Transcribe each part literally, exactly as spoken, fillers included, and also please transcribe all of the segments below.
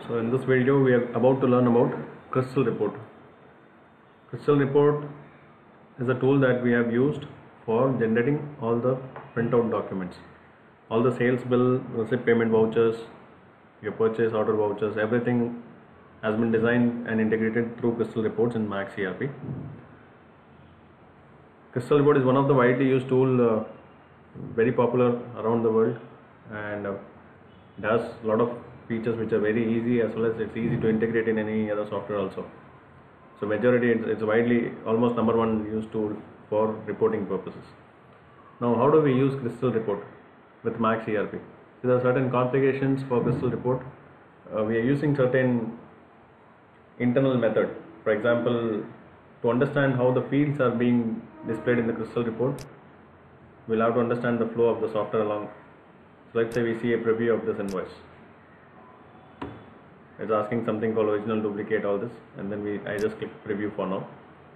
So in this video we are about to learn about Crystal Report. Crystal Report is a tool that we have used for generating all the printout documents, all the sales bill, receipt payment vouchers, your purchase order vouchers, everything has been designed and integrated through Crystal Reports in Max E R P. Crystal Report is one of the widely used tool, uh, very popular around the world, and uh, it has a lot of features which are very easy, as well as it's easy to integrate in any other software also. So majority it's, it's widely almost number one used tool for reporting purposes. Now how do we use Crystal Report with Max E R P? There are certain configurations for Crystal Report. Uh, we are using certain internal method. For example, to understand how the fields are being displayed in the Crystal Report, we'll have to understand the flow of the software along. So let's say we see a preview of this invoice. It's asking something called original, duplicate, all this, and then we I just click preview for now.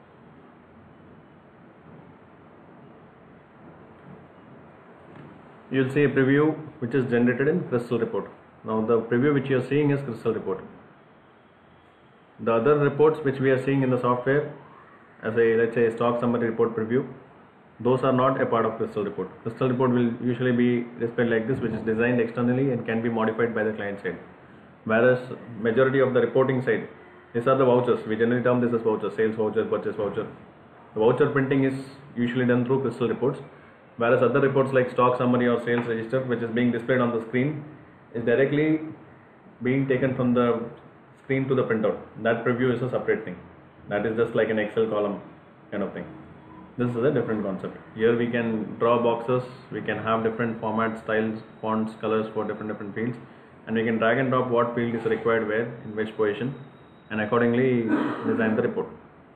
You'll see a preview which is generated in Crystal Report. Now the preview which you are seeing is Crystal Report. The other reports which we are seeing in the software, as a let's say a stock summary report preview, those are not a part of Crystal Report. Crystal Report will usually be displayed like this, which is designed externally and can be modified by the client side. Whereas majority of the reporting side, these are the vouchers. We generally term this as voucher, sales voucher, purchase voucher. The voucher printing is usually done through Crystal Reports, whereas other reports like stock summary or sales register, which is being displayed on the screen, is directly being taken from the screen to the printout. That preview is a separate thing. That is just like an Excel column kind of thing. This is a different concept. Here we can draw boxes, we can have different formats, styles, fonts, colors for different different fields, and we can drag and drop what field is required where, in which position, and accordingly design the report.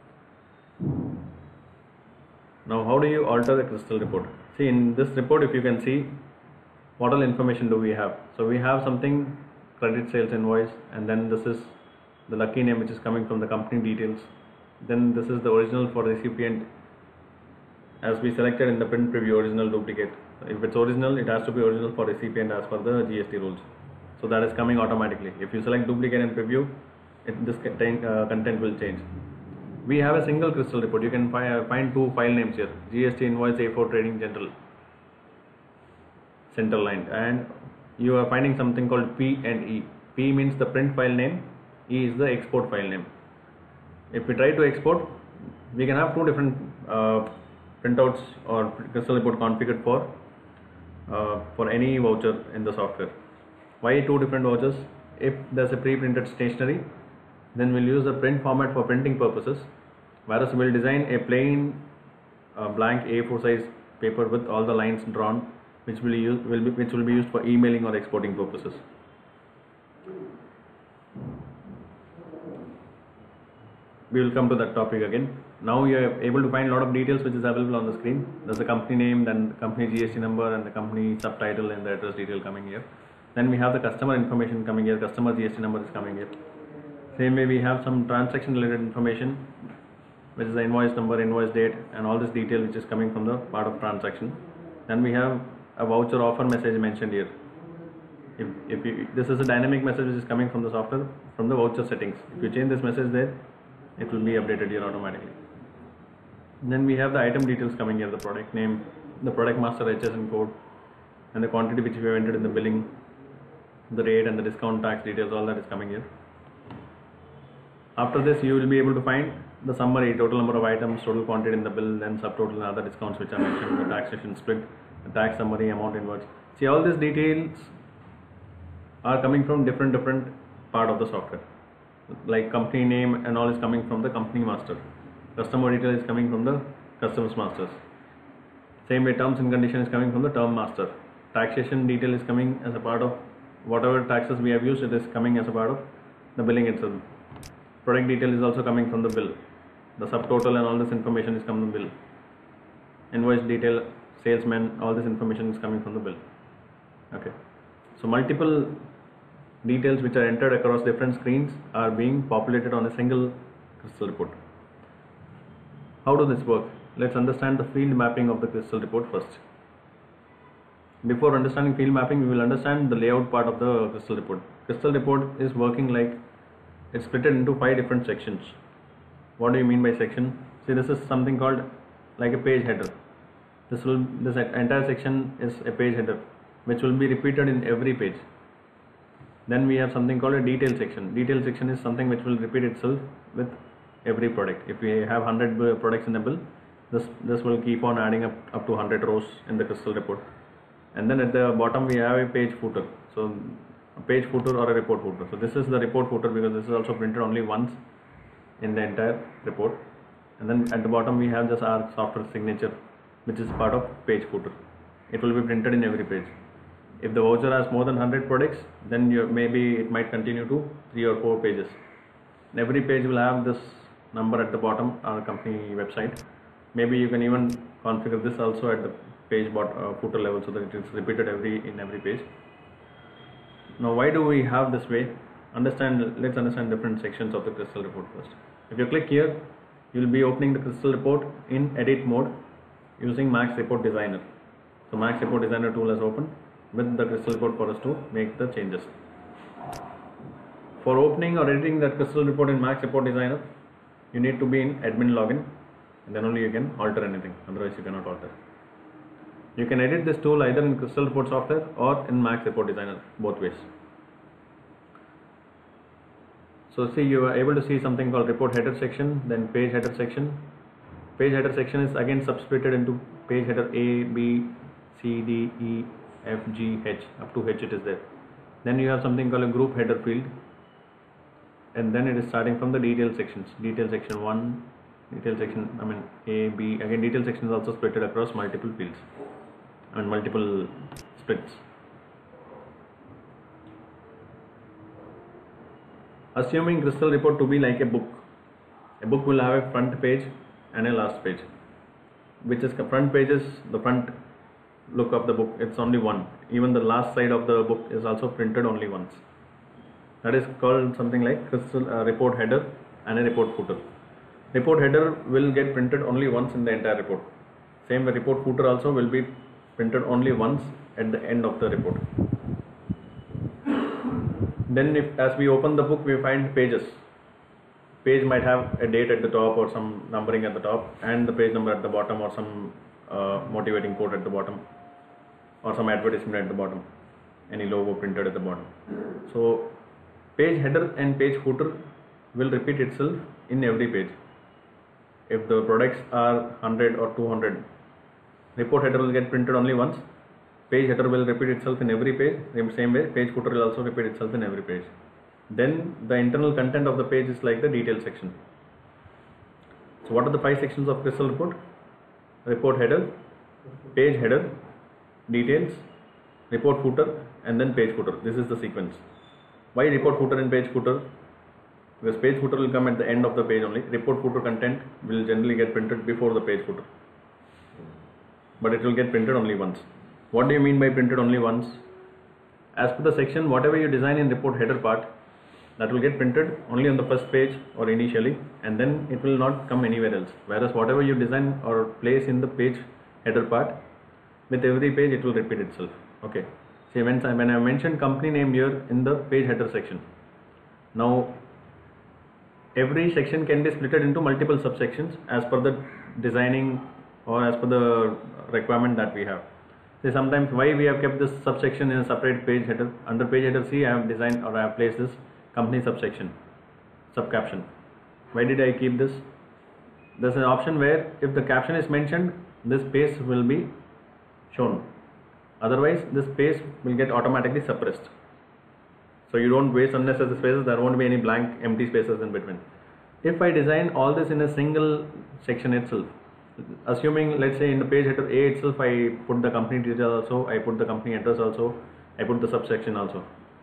Now how do you alter the Crystal Report? See, in this report, if you can see, what all information do we have? So we have something, credit sales invoice, and then this is the lucky name which is coming from the company details. Then this is the original for recipient, as we selected in the print preview, original, duplicate. If it's original, it has to be original for recipient as per the G S T rules. So that is coming automatically. If you select duplicate in preview, it, this content, uh, content will change. We have a single Crystal Report. You can fi uh, find two file names here: G S T invoice A four trading general, center line, and you are finding something called P and E. P means the print file name, E is the export file name. If we try to export, we can have two different uh, printouts or Crystal Report configured for uh, for any voucher in the software. Why two different vouchers? If there's a pre-printed stationery, then we'll use the print format for printing purposes, whereas we'll design a plain uh, blank A four size paper with all the lines drawn, which will use will be which will be used for emailing or exporting purposes. We will come to that topic again. Now you are able to find a lot of details which is available on the screen. There's the company name, then the company G S T number, and the company subtitle and the address detail coming here. Then we have the customer information coming here, customer G S T number is coming here. Same way we have some transaction related information, which is the invoice number, invoice date, and all this detail which is coming from the part of transaction. Then we have a voucher offer message mentioned here. If, if you, this is a dynamic message which is coming from the software, from the voucher settings. If you change this message there, it will be updated here automatically. Then we have the item details coming here, the product name, the product master H S N code, and the quantity which we have entered in the billing, the rate and the discount tax details, all that is coming here. After this, you will be able to find the summary, total number of items, total quantity in the bill, then subtotal and other discounts which are mentioned, the taxation split, the tax summary, amount inwards. See, all these details are coming from different different part of the software. Like company name and all is coming from the company master. Customer detail is coming from the customers masters. Same way terms and condition is coming from the term master. Taxation detail is coming as a part of whatever taxes we have used, it is coming as a part of the billing itself. Product detail is also coming from the bill. The subtotal and all this information is coming from the bill. Invoice detail, salesman, all this information is coming from the bill. Okay. So multiple details which are entered across different screens are being populated on a single Crystal Report. How does this work? Let's understand the field mapping of the Crystal Report first. Before understanding field mapping, we will understand the layout part of the Crystal Report. Crystal report is working like it's split into five different sections. What do you mean by section? See, this is something called like a page header. This will this entire section is a page header which will be repeated in every page. Then we have something called a detail section. Detail section is something which will repeat itself with every product. If we have one hundred products in a bill, this this will keep on adding up up to one hundred rows in the Crystal report. And then at the bottom we have a page footer. So a page footer or a report footer. So this is the report footer because this is also printed only once in the entire report. And then at the bottom we have just our software signature, which is part of page footer. It will be printed in every page. If the voucher has more than one hundred products, then you, maybe it might continue to three or four pages. And every page will have this number at the bottom, our company website. Maybe you can even configure this also at the page bot, uh, footer level so that it is repeated every in every page. Now, why do we have this way? Understand. Let's understand different sections of the Crystal report first. If you click here, you will be opening the Crystal report in edit mode using Max Report Designer. So Max Report Designer tool is open with the Crystal report for us to make the changes. For opening or editing that Crystal report in Max Report Designer, you need to be in admin login, and then only you can alter anything. Otherwise, you cannot alter. You can edit this tool either in Crystal report software or in Max Report Designer, both ways. So see, you are able to see something called report header section, then page header section. Page header section is again subsplitted into page header A, B, C, D, E, F, G, H, up to H it is there. Then you have something called a group header field, and then it is starting from the detail sections. Detail section one, detail section, I mean A, B, again detail section is also splitted across multiple fields and multiple splits. Assuming Crystal report to be like a book, a book will have a front page and a last page, which is the front page is the front look of the book, it's only one. Even the last side of the book is also printed only once. That is called something like Crystal uh, report header and a report footer. Report header will get printed only once in the entire report. Same way report footer also will be printed only once at the end of the report. Then if as we open the book we find pages. Page might have a date at the top or some numbering at the top and the page number at the bottom or some uh, motivating quote at the bottom or some advertisement at the bottom, any logo printed at the bottom. So page header and page footer will repeat itself in every page. If the products are one hundred or two hundred, report header will get printed only once. Page header will repeat itself in every page. In the same way, page footer will also repeat itself in every page. Then the internal content of the page is like the detail section. So what are the five sections of Crystal report? Report header, page header, details, report footer, and then page footer. This is the sequence. Why report footer and page footer? Because page footer will come at the end of the page only. Report footer content will generally get printed before the page footer, but it will get printed only once. What do you mean by printed only once? As per the section, whatever you design in report header part, that will get printed only on the first page or initially, and then it will not come anywhere else. Whereas whatever you design or place in the page header part, with every page it will repeat itself. Okay. See, when I, when I mentioned company name here in the page header section, now every section can be split into multiple subsections as per the designing or as per the requirement that we have. See, sometimes why we have kept this subsection in a separate page header. Under page header C, I have designed or I have placed this company subsection, subcaption. Why did I keep this? There's an option where if the caption is mentioned, this space will be shown. Otherwise, this space will get automatically suppressed. So you don't waste unnecessary spaces. There won't be any blank empty spaces in between. If I design all this in a single section itself, assuming let's say in the page header A itself I put the company detail also, I put the company address also, I put the subsection also,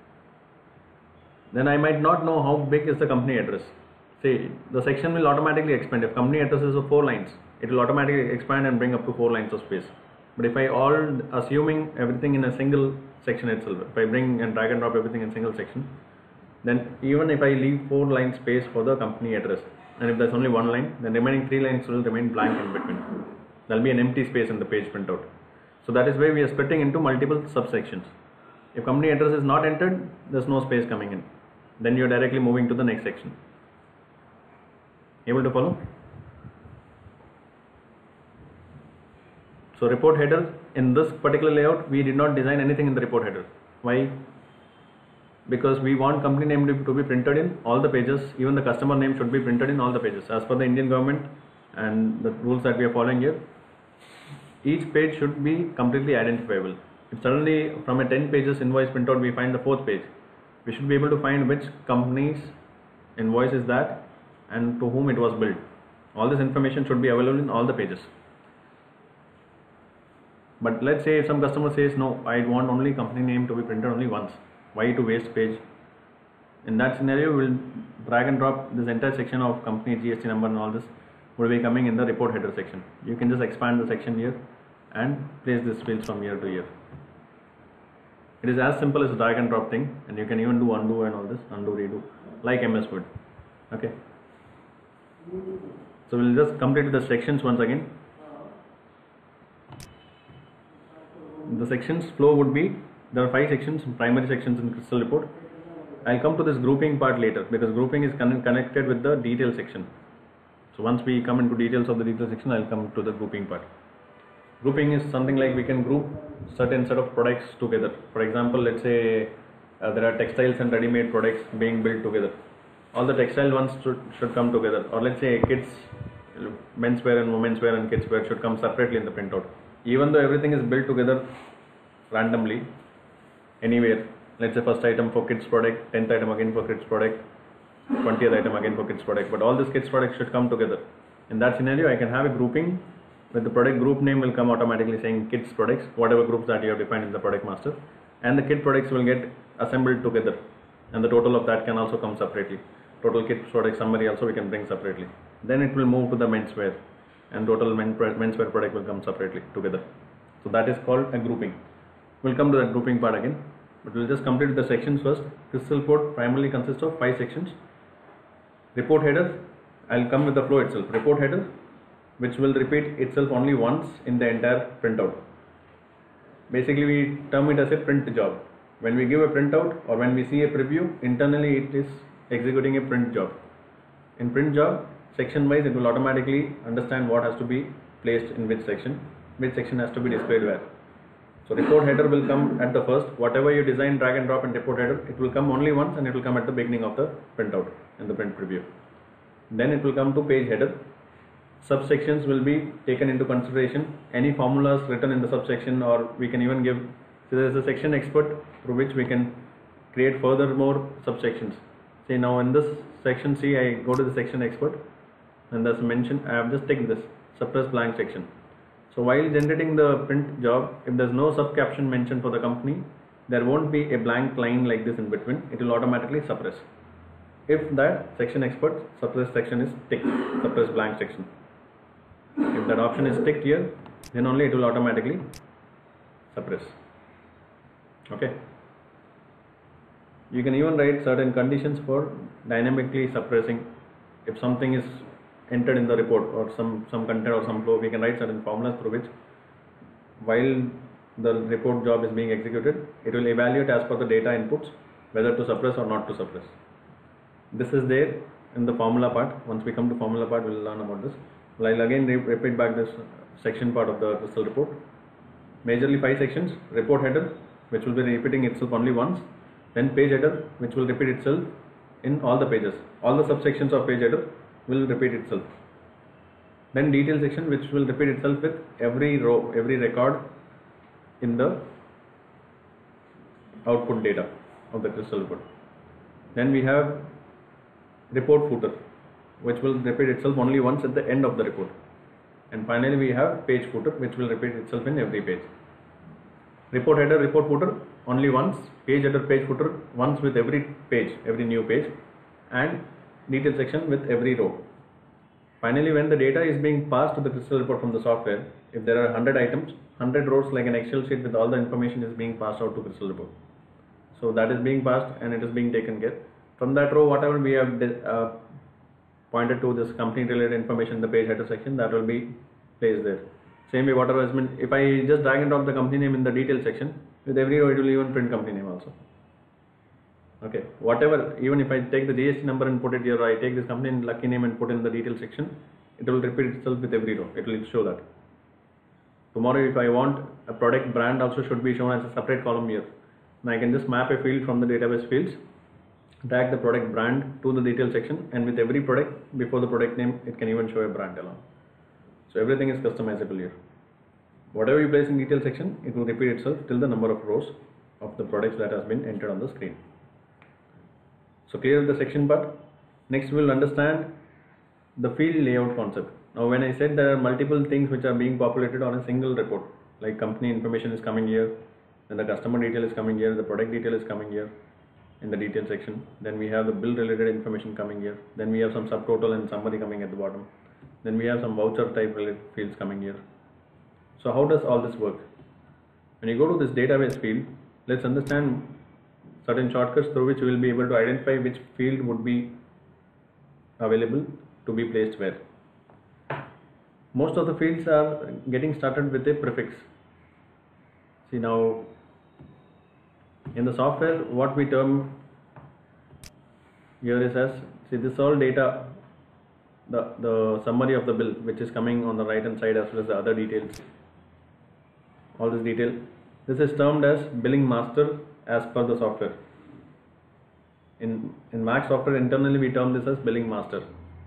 then I might not know how big is the company address. See, the section will automatically expand. If company address is of four lines, it will automatically expand and bring up to four lines of space. But if I all assuming everything in a single section itself, if I bring and drag and drop everything in single section, then even if I leave four line space for the company address, and if there's only one line, then remaining three lines will remain blank in between. There will be an empty space in the page printout. So that is why we are splitting into multiple subsections. If company address is not entered, there's no space coming in. Then you're directly moving to the next section. Able to follow? So report header, in this particular layout, we did not design anything in the report header. Why? Because we want company name to be printed in all the pages. Even the customer name should be printed in all the pages. As per the Indian government and the rules that we are following here, each page should be completely identifiable. If suddenly from a ten pages invoice printout we find the fourth page, we should be able to find which company's invoice is that and to whom it was billed. All this information should be available in all the pages. But let's say if some customer says, no, I want only company name to be printed only once. Why to waste page? In that scenario, we'll drag and drop this entire section of company G S T number and all this will be coming in the report header section. You can just expand the section here and place these fields from here to here. It is as simple as a drag and drop thing, and you can even do undo and all this, undo, redo, like M S Word. Okay. So we'll just complete the sections once again. The sections flow would be, there are five sections, primary sections in Crystal report. I'll come to this grouping part later because grouping is con connected with the detail section. So once we come into details of the detail section, I'll come to the grouping part. Grouping is something like we can group certain set of products together. For example, let's say uh, there are textiles and ready-made products being built together. All the textile ones should, should come together. Or let's say kids, menswear and women's wear and kids wear should come separately in the printout. Even though everything is built together randomly, anywhere. Let's say first item for kids product, tenth item again for kids product, twentieth item again for kids product. But all these kids products should come together. In that scenario, I can have a grouping with the product group name will come automatically saying kids products, whatever groups that you have defined in the product master, and the kid products will get assembled together, and the total of that can also come separately. Total kids product summary also we can bring separately. Then it will move to the menswear, and total men, menswear product will come separately together. So that is called a grouping. We'll come to that grouping part again, but we'll just complete the sections first. Crystal report primarily consists of five sections. Report header, I'll come with the flow itself. Report header, which will repeat itself only once in the entire printout. Basically, we term it as a print job. When we give a printout or when we see a preview, internally it is executing a print job. In print job, section wise, it will automatically understand what has to be placed in which section, which section has to be displayed where. So report header will come at the first. Whatever you design, drag and drop in report header, it will come only once, and it will come at the beginning of the printout in the print preview. Then it will come to page header. Subsections will be taken into consideration. Any formulas written in the subsection, or we can even give, so there is a section expert through which we can create further more subsections. See, now in this section C, I go to the section expert, and there's a mention, I have just taken this suppress blank section. So while generating the print job, if there's no sub caption mentioned for the company, there won't be a blank line like this in between. It will automatically suppress. If that section expert suppress section is ticked, suppress blank section. If that option is ticked here, then only it will automatically suppress. Okay. You can even write certain conditions for dynamically suppressing. If something is entered in the report or some, some content or some flow, we can write certain formulas through which, while the report job is being executed, it will evaluate as per the data inputs whether to suppress or not to suppress. This is there in the formula part. Once we come to formula part, we will learn about this. Well, I'll again re repeat back this section part of the Crystal report. Majorly five sections: report header, which will be repeating itself only once, then page header, which will repeat itself in all the pages. All the subsections of page header will repeat itself. Then detail section, which will repeat itself with every row, every record in the output data of the Crystal report. Then we have report footer, which will repeat itself only once at the end of the report. And finally we have page footer, which will repeat itself in every page. Report header, report footer only once, page header, page footer once with every page, every new page, and detail section with every row. Finally, when the data is being passed to the Crystal report from the software, if there are one hundred items, one hundred rows like an Excel sheet with all the information is being passed out to Crystal report. So that is being passed and it is being taken care. From that row, whatever we have uh, pointed to this company related information in the page header section, that will be placed there. Same way, whatever has been, if I just drag and drop the company name in the detail section, With every row it will even print company name also. Okay, whatever, even if I take the G S T number and put it here, or I take this company lucky name and put in the detail section, it will repeat itself with every row. It will show that. Tomorrow if I want a product brand also should be shown as a separate column here. And I can just map a field from the database fields, drag the product brand to the detail section, and with every product before the product name it can even show a brand along. So everything is customizable here. Whatever you place in detail section, it will repeat itself till the number of rows of the products that has been entered on the screen. So clear with the section part. Next we will understand the field layout concept. Now when I said there are multiple things which are being populated on a single report, like company information is coming here, then the customer detail is coming here, the product detail is coming here in the detail section, then we have the bill related information coming here, then we have some subtotal and summary coming at the bottom, then we have some voucher type related fields coming here. So how does all this work? When you go to this database field, let's understand certain shortcuts through which we will be able to identify which field would be available to be placed where. Most of the fields are getting started with a prefix. See now, in the software what we term here is as, see this all data, the, the summary of the bill which is coming on the right hand side as well as the other details, all this detail, this is termed as billing master as per the software. In, in Mac software internally we term this as billing master.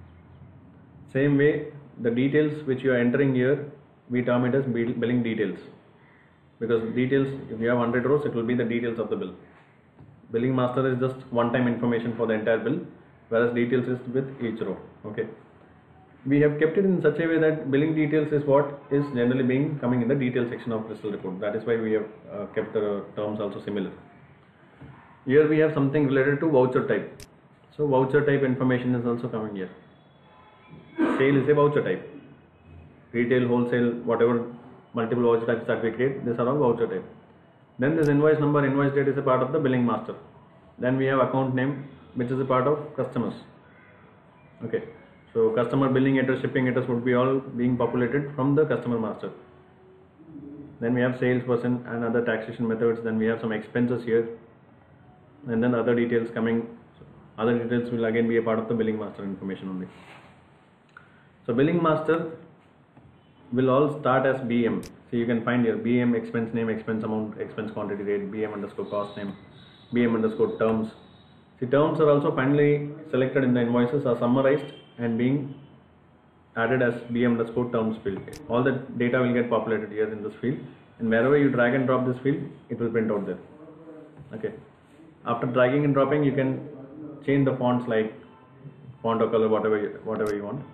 Same way the details which you are entering here, we term it as billing details, because details, if you have one hundred rows, it will be the details of the bill. Billing master is just one time information for the entire bill, whereas details is with each row. Okay, we have kept it in such a way that billing details is what is generally being coming in the detail section of Crystal report. That is why we have uh, kept the terms also similar. Here we have something related to voucher type. So voucher type information is also coming here. Sale is a voucher type. Retail, wholesale, whatever multiple voucher types that we create, these are all voucher type. Then this invoice number, invoice date is a part of the billing master. Then we have account name, which is a part of customers. Okay, so customer billing address, shipping address would be all being populated from the customer master. Then we have salesperson and other taxation methods. Then we have some expenses here, and then other details coming. Other details will again be a part of the billing master information only. So billing master will all start as B M. So you can find here B M expense name, expense amount, expense quantity rate, B M underscore cost name, B M underscore terms. The terms are also finally selected in the invoices, are summarized and being added as B M underscore terms field. All the data will get populated here in this field, and wherever you drag and drop this field, it will print out there. Okay. After dragging and dropping, you can change the fonts like font or color, whatever you, whatever you want.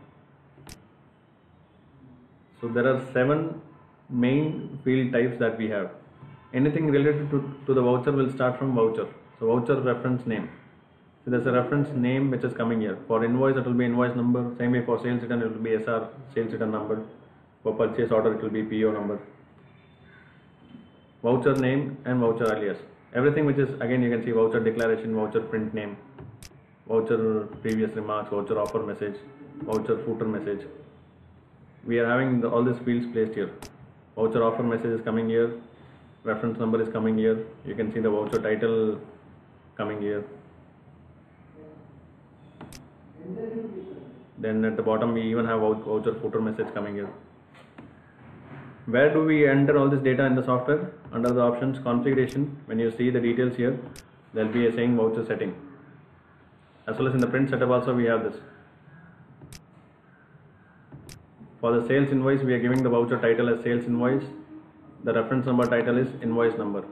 So there are seven main field types that we have. Anything related to, to the voucher will start from voucher. So voucher reference name. So there's a reference name which is coming here. For invoice it will be invoice number. Same way for sales return it will be S R, sales return number. For purchase order it will be P O number. Voucher name and voucher alias. Everything which is, again you can see voucher declaration, voucher print name, voucher previous remarks, voucher offer message, voucher footer message. We are having the, all these fields placed here. Voucher offer message is coming here, reference number is coming here, you can see the voucher title coming here. Then at the bottom we even have voucher footer message coming here. Where do we enter all this data in the software? Under the options configuration, when you see the details here, there will be a saying voucher setting. As well as in the print setup also we have this. For the sales invoice, we are giving the voucher title as sales invoice. The reference number title is invoice number.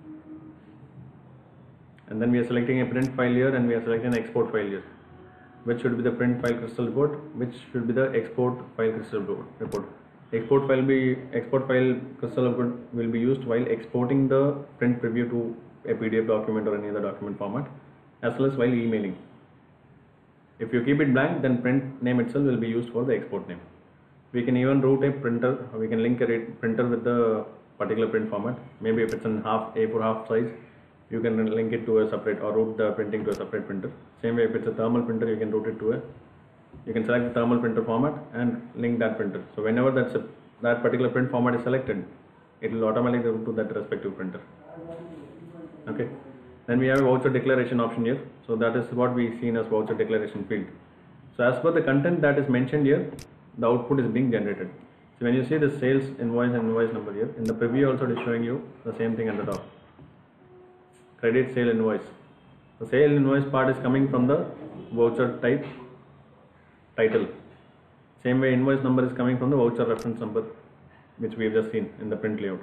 And then we are selecting a print file here, and we are selecting an export file here. Which should be the print file crystal report, which should be the export file crystal report. Export file be export file crystal report will be used while exporting the print preview to a P D F document or any other document format, as well as while emailing. If you keep it blank, then print name itself will be used for the export name. We can even route a printer, we can link a printer with the particular print format. Maybe if it's in half A four half size, you can link it to a separate, or route the printing to a separate printer. Same way if it's a thermal printer, you can route it to a, you can select the thermal printer format and link that printer. So whenever that's a, that particular print format is selected, it will automatically route to that respective printer. Okay. Then we have a voucher declaration option here. So that is what we seen as voucher declaration field. So as per the content that is mentioned here, the output is being generated. So when you see the sales invoice and invoice number here, in the preview also it is showing you the same thing at the top. Credit sale invoice. The sale invoice part is coming from the voucher type title. Same way invoice number is coming from the voucher reference number, which we have just seen in the print layout.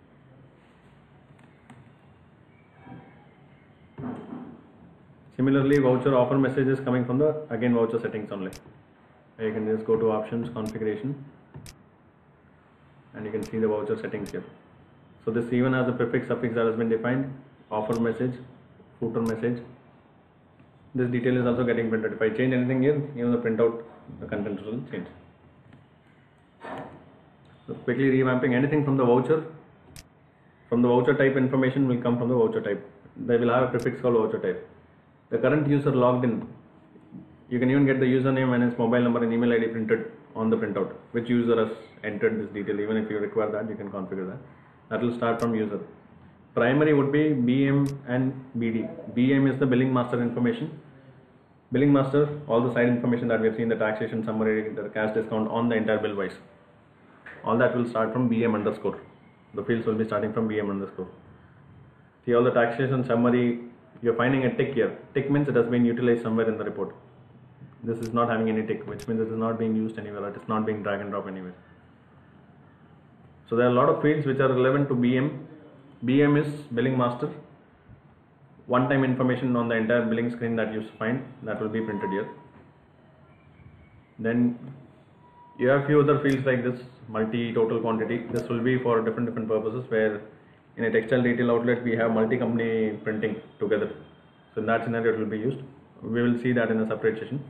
Similarly, voucher offer message is coming from the again voucher settings only. You can just go to options, configuration, and you can see the voucher settings here. So this even has a prefix suffix that has been defined, offer message, footer message. This detail is also getting printed. If I change anything here, even the printout, the content will change. So quickly revamping anything from the voucher. From the voucher type information will come from the voucher type. They will have a prefix called voucher type. The current user logged in, you can even get the username and his mobile number and email I D printed on the printout. Which user has entered this detail? Even if you require that, you can configure that. That will start from user. Primary would be B M and B D. B M is the billing master information. Billing master, all the side information that we have seen, the taxation summary, the cash discount on the entire bill wise. All that will start from B M underscore. The fields will be starting from B M underscore. See all the taxation summary. You're finding a tick here. Tick means it has been utilized somewhere in the report. This is not having any tick, which means it is not being used anywhere, it is not being drag and drop anywhere. So there are a lot of fields which are relevant to B M. B M is billing master. One time information on the entire billing screen that you find, that will be printed here. Then you have few other fields like this, multi total quantity. This will be for different different purposes, where in a textile retail outlet we have multi-company printing together. So in that scenario it will be used. We will see that in a separate session.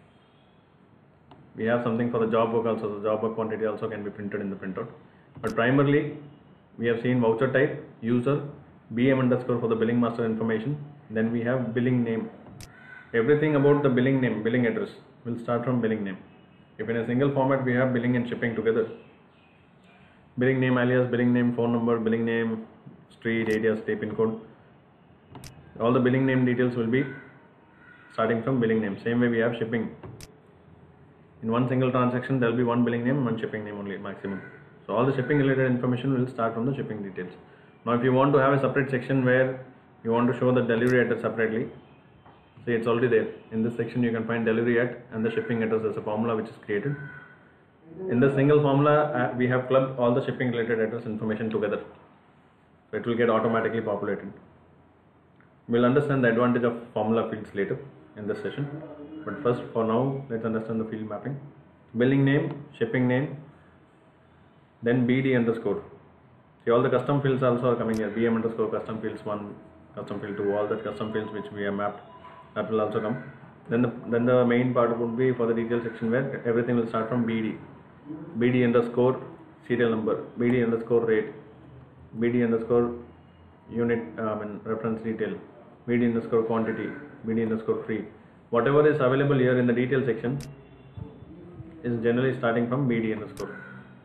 We have something for the job work also. The job work quantity also can be printed in the printout. But primarily we have seen voucher type, user, B M underscore for the billing master information. Then we have billing name. Everything about the billing name, billing address will start from billing name. If in a single format we have billing and shipping together, billing name alias, billing name, phone number, billing name, street, area, state, pin code. All the billing name details will be starting from billing name. Same way we have shipping. In one single transaction there will be one billing name, one shipping name only maximum. So all the shipping related information will start from the shipping details. Now if you want to have a separate section where you want to show the delivery address separately, see it's already there. In this section you can find delivery at and the shipping address as a formula which is created. In the single formula uh, we have clubbed all the shipping related address information together. So it will get automatically populated. We'll understand the advantage of formula fields later in this session. But first, for now, let's understand the field mapping. Billing name, shipping name, then B D underscore. See all the custom fields also are coming here. B M underscore custom fields one, custom field two, all the custom fields which we have mapped, that will also come. Then the then the main part would be for the detail section where everything will start from B D. B D underscore serial number, B D underscore rate, B D underscore unit uh, I mean reference detail, B D underscore quantity, B D underscore free. Whatever is available here in the detail section is generally starting from B D underscore.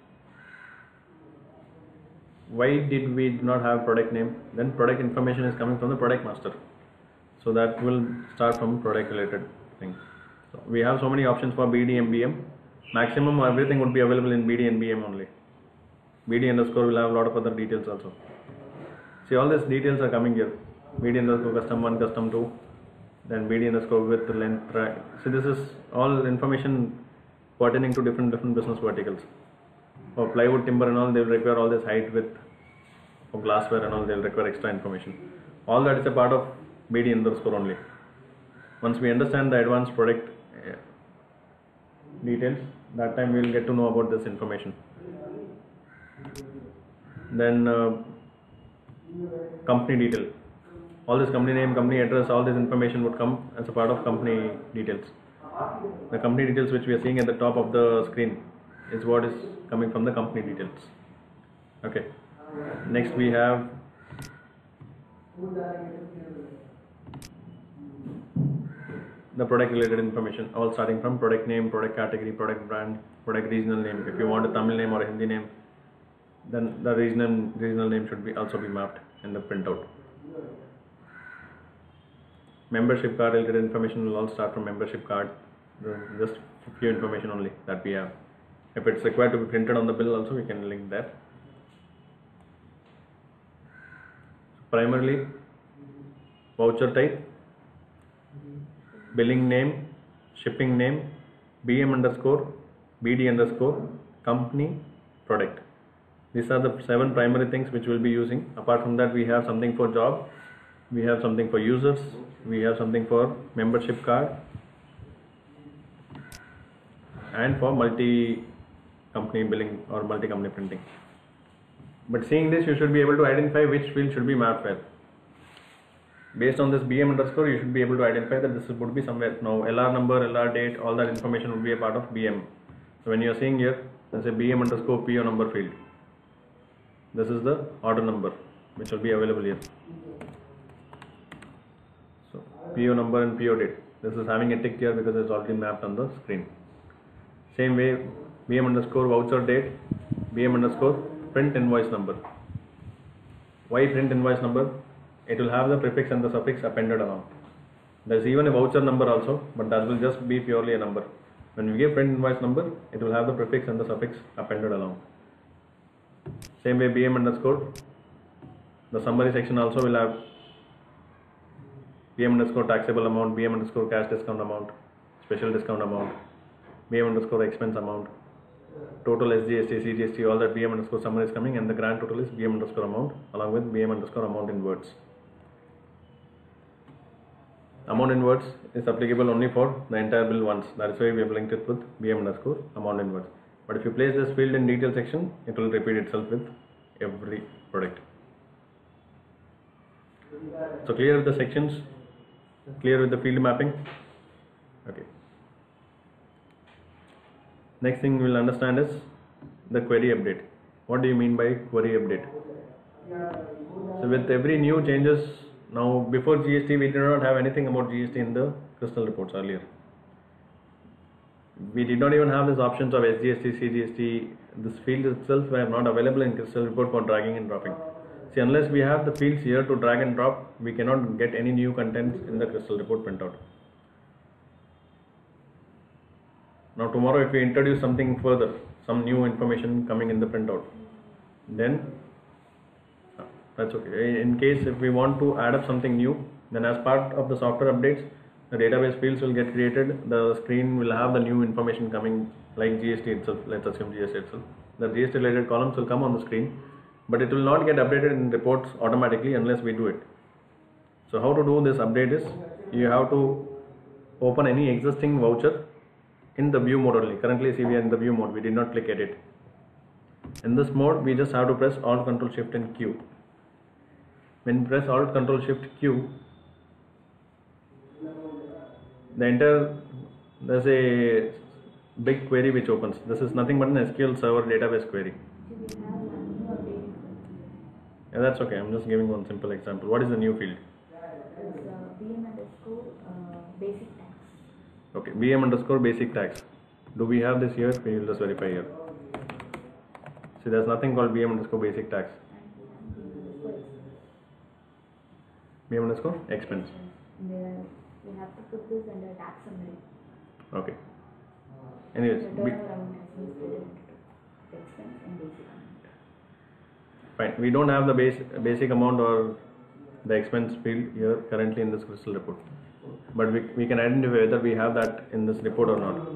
Why did we not have product name? Then product information is coming from the product master. So that will start from product related thing. So we have so many options for B D and B M. Maximum everything would be available in B D and B M only. B D underscore will have a lot of other details also. See all these details are coming here. B D underscore custom one, custom two, then B D underscore width, length, track. So this is all information pertaining to different different business verticals. For plywood, timber and all, they will require all this height, width. For glassware and all, they will require extra information. All that is a part of B D underscore only. Once we understand the advanced product uh, details, that time we will get to know about this information. Then uh, company detail. All this company name, company address, all this information would come as a part of company details. The company details which we are seeing at the top of the screen is what is coming from the company details. Okay. Next we have the product related information, all starting from product name, product category, product brand, product regional name. If you want a Tamil name or a Hindi name, then the regional regional name should be also be mapped. and the printout. Membership card related information will all start from membership card. Just few information only that we have. If it's required to be printed on the bill also, we can link that. Primarily voucher type, billing name, shipping name, B M underscore, B D underscore, company, product. These are the seven primary things which we'll be using. Apart from that, we have something for job, we have something for users, we have something for membership card, and for multi-company billing or multi-company printing. But seeing this, you should be able to identify which field should be mapped where. Based on this B M underscore, you should be able to identify that this would be somewhere. Now L R number, L R date, all that information would be a part of B M. So when you are seeing here, let's say B M underscore P O number field. This is the order number which will be available here. So P O number and P O date. This is having a tick here because it's already mapped on the screen. Same way, B M underscore voucher date, B M underscore print invoice number. Why print invoice number? It will have the prefix and the suffix appended along. There is even a voucher number also, but that will just be purely a number. When we give print invoice number, it will have the prefix and the suffix appended along. Same way, B M underscore, the summary section also will have B M underscore taxable amount, B M underscore cash discount amount, special discount amount, B M underscore expense amount, total S G S T, C G S T, all that B M underscore summary is coming, and the grand total is B M underscore amount along with B M underscore amount in words. Amount in words is applicable only for the entire bill once. That is why we have linked it with B M underscore amount in words. But if you place this field in detail section, it will repeat itself with every product. So clear with the sections, clear with the field mapping. Okay. Next thing we will understand is the query update. What do you mean by query update? So with every new changes, now before G S T we did not have anything about G S T in the Crystal reports earlier. We did not even have these options of S G S T, C G S T. This field itself were not available in Crystal report for dragging and dropping. See, unless we have the fields here to drag and drop, we cannot get any new contents in the Crystal report printout. Now tomorrow if we introduce something further, some new information coming in the printout, then that's okay. In case if we want to add up something new, then as part of the software updates, the database fields will get created, the screen will have the new information coming like G S T itself, let's assume G S T itself. The G S T related columns will come on the screen, but it will not get updated in reports automatically unless we do it. So how to do this update is, you have to open any existing voucher in the view mode only. Currently see we are in the view mode, we did not click edit. In this mode we just have to press Alt Control Shift and Q. When you press Alt Control Shift Q, the entire, there's a big query which opens. This is nothing but an S Q L Server database query. Yeah, that's okay. I'm just giving one simple example. What is the new field? B M underscore basic tax. Okay, B M underscore basic tax. Do we have this here? We will just verify here. See, there's nothing called B M underscore basic tax. B M underscore expense. There, we have to put this under tax summary. Okay. Anyways, The we, turnover amount has been split into expense and basic amount. fine. We don't have the base basic amount or the expense field here currently in this Crystal report, but we we can identify whether we have that in this report or not.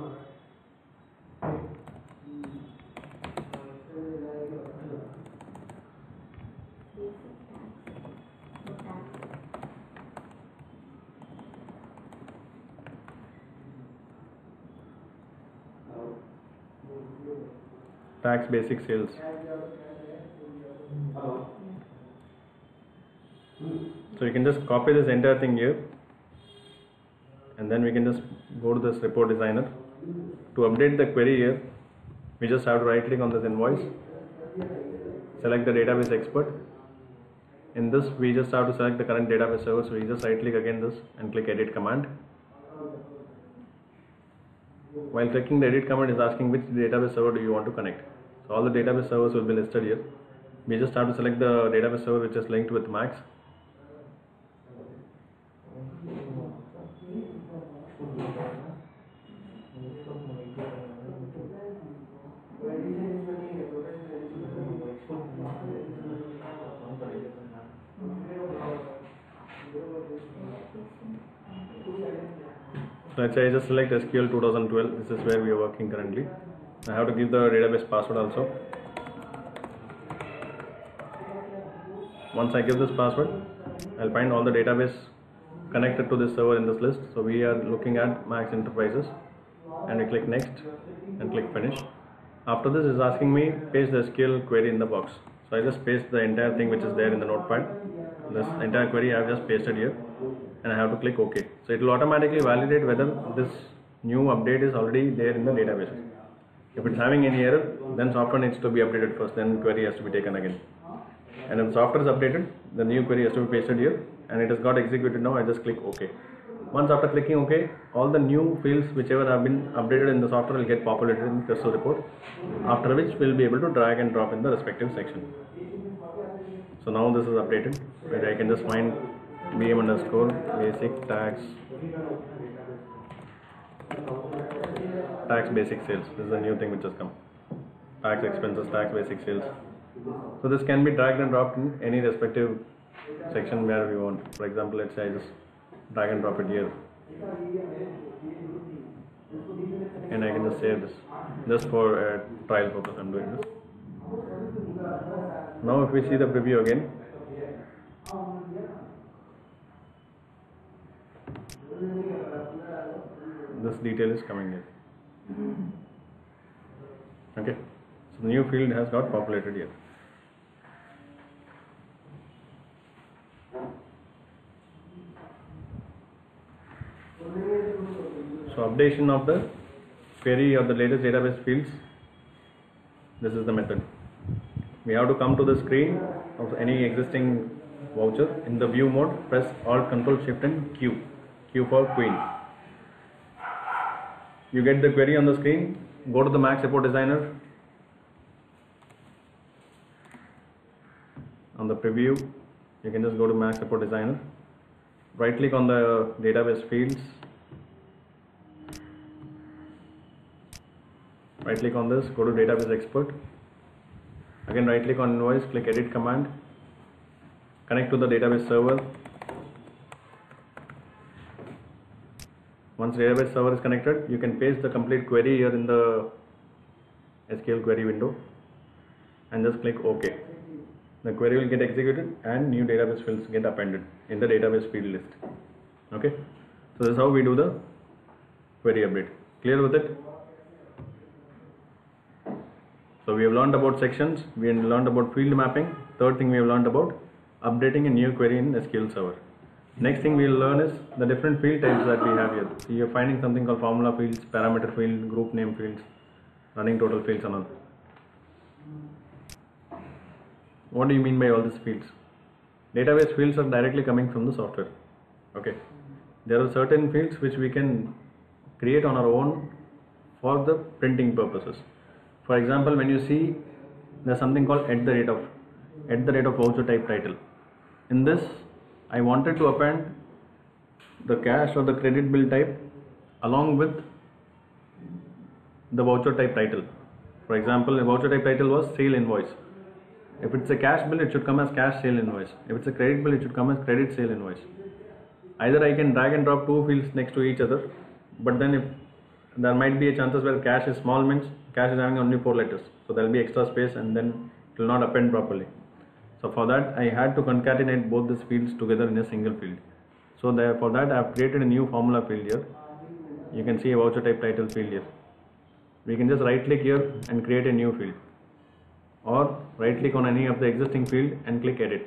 Tax basic sales. So you can just copy this entire thing here, and then we can just go to this report designer. To update the query here, we just have to right click on this invoice, select the database expert. In this we just have to select the current database server, so we just right click again this and click edit command. While clicking the edit command, is asking which database server do you want to connect. So all the database servers will be listed here. We just have to select the database server which is linked with Max. So let's say I just select S Q L twenty twelve. This is where we are working currently. I have to give the database password also. Once I give this password, I'll find all the database connected to this server in this list. So we are looking at Max Enterprises, and we click next and click finish. After this is asking me paste the S Q L query in the box. So I just paste the entire thing which is there in the notepad. This entire query I have just pasted here, and I have to click OK. So it will automatically validate whether this new update is already there in the database. If it's having any error, then software needs to be updated first, then query has to be taken again. And if the software is updated, the new query has to be pasted here, and it has got executed now. I just click OK. Once after clicking OK, all the new fields whichever have been updated in the software will get populated in the Crystal report, after which we'll be able to drag and drop in the respective section. So now this is updated, where I can just find B M underscore basic tax tax basic sales. This is a new thing which has come. Tax expenses, tax basic sales. So this can be dragged and dropped in any respective section where we want. For example, let's say I just drag and drop it here, and I can just save this just for uh, trial purpose. I'm doing this. Now if we see the preview again, this detail is coming here. Okay, so the new field has got populated here. So updation of the query or the latest database fields, this is the method. We have to come to the screen of any existing voucher. In the view mode, press Alt Control Shift and Q. Q for Queen. You get the query on the screen. Go to the Max Report Designer. On the preview, you can just go to Max Report Designer. Right click on the database fields. Right click on this, go to Database Expert. Again right click on invoice, click Edit command. Connect to the database server. Once database server is connected, you can paste the complete query here in the S Q L query window and just click OK. The query will get executed and new database fields get appended in the database field list. Okay, so this is how we do the query update. Clear with it? So we have learned about sections, we have learned about field mapping. Third thing we have learned about updating a new query in S Q L Server. Next thing we will learn is the different field types that we have here. So you are finding something called formula fields, parameter field, group name fields, running total fields and all. What do you mean by all these fields? Database fields are directly coming from the software. Okay, there are certain fields which we can create on our own for the printing purposes. For example, when you see there's something called at the rate of at the rate of voucher type title. In this, I wanted to append the cash or the credit bill type along with the voucher type title. For example, a voucher type title was sale invoice. If it's a cash bill, it should come as cash sale invoice. If it's a credit bill, it should come as credit sale invoice. Either I can drag and drop two fields next to each other, but then if there might be a chances where cash is small, means cash is having only four letters, so there will be extra space and then it will not append properly. So for that I had to concatenate both these fields together in a single field. So there, for that I have created a new formula field here. You can see a voucher type title field here. We can just right click here and create a new field, or right click on any of the existing field and click edit.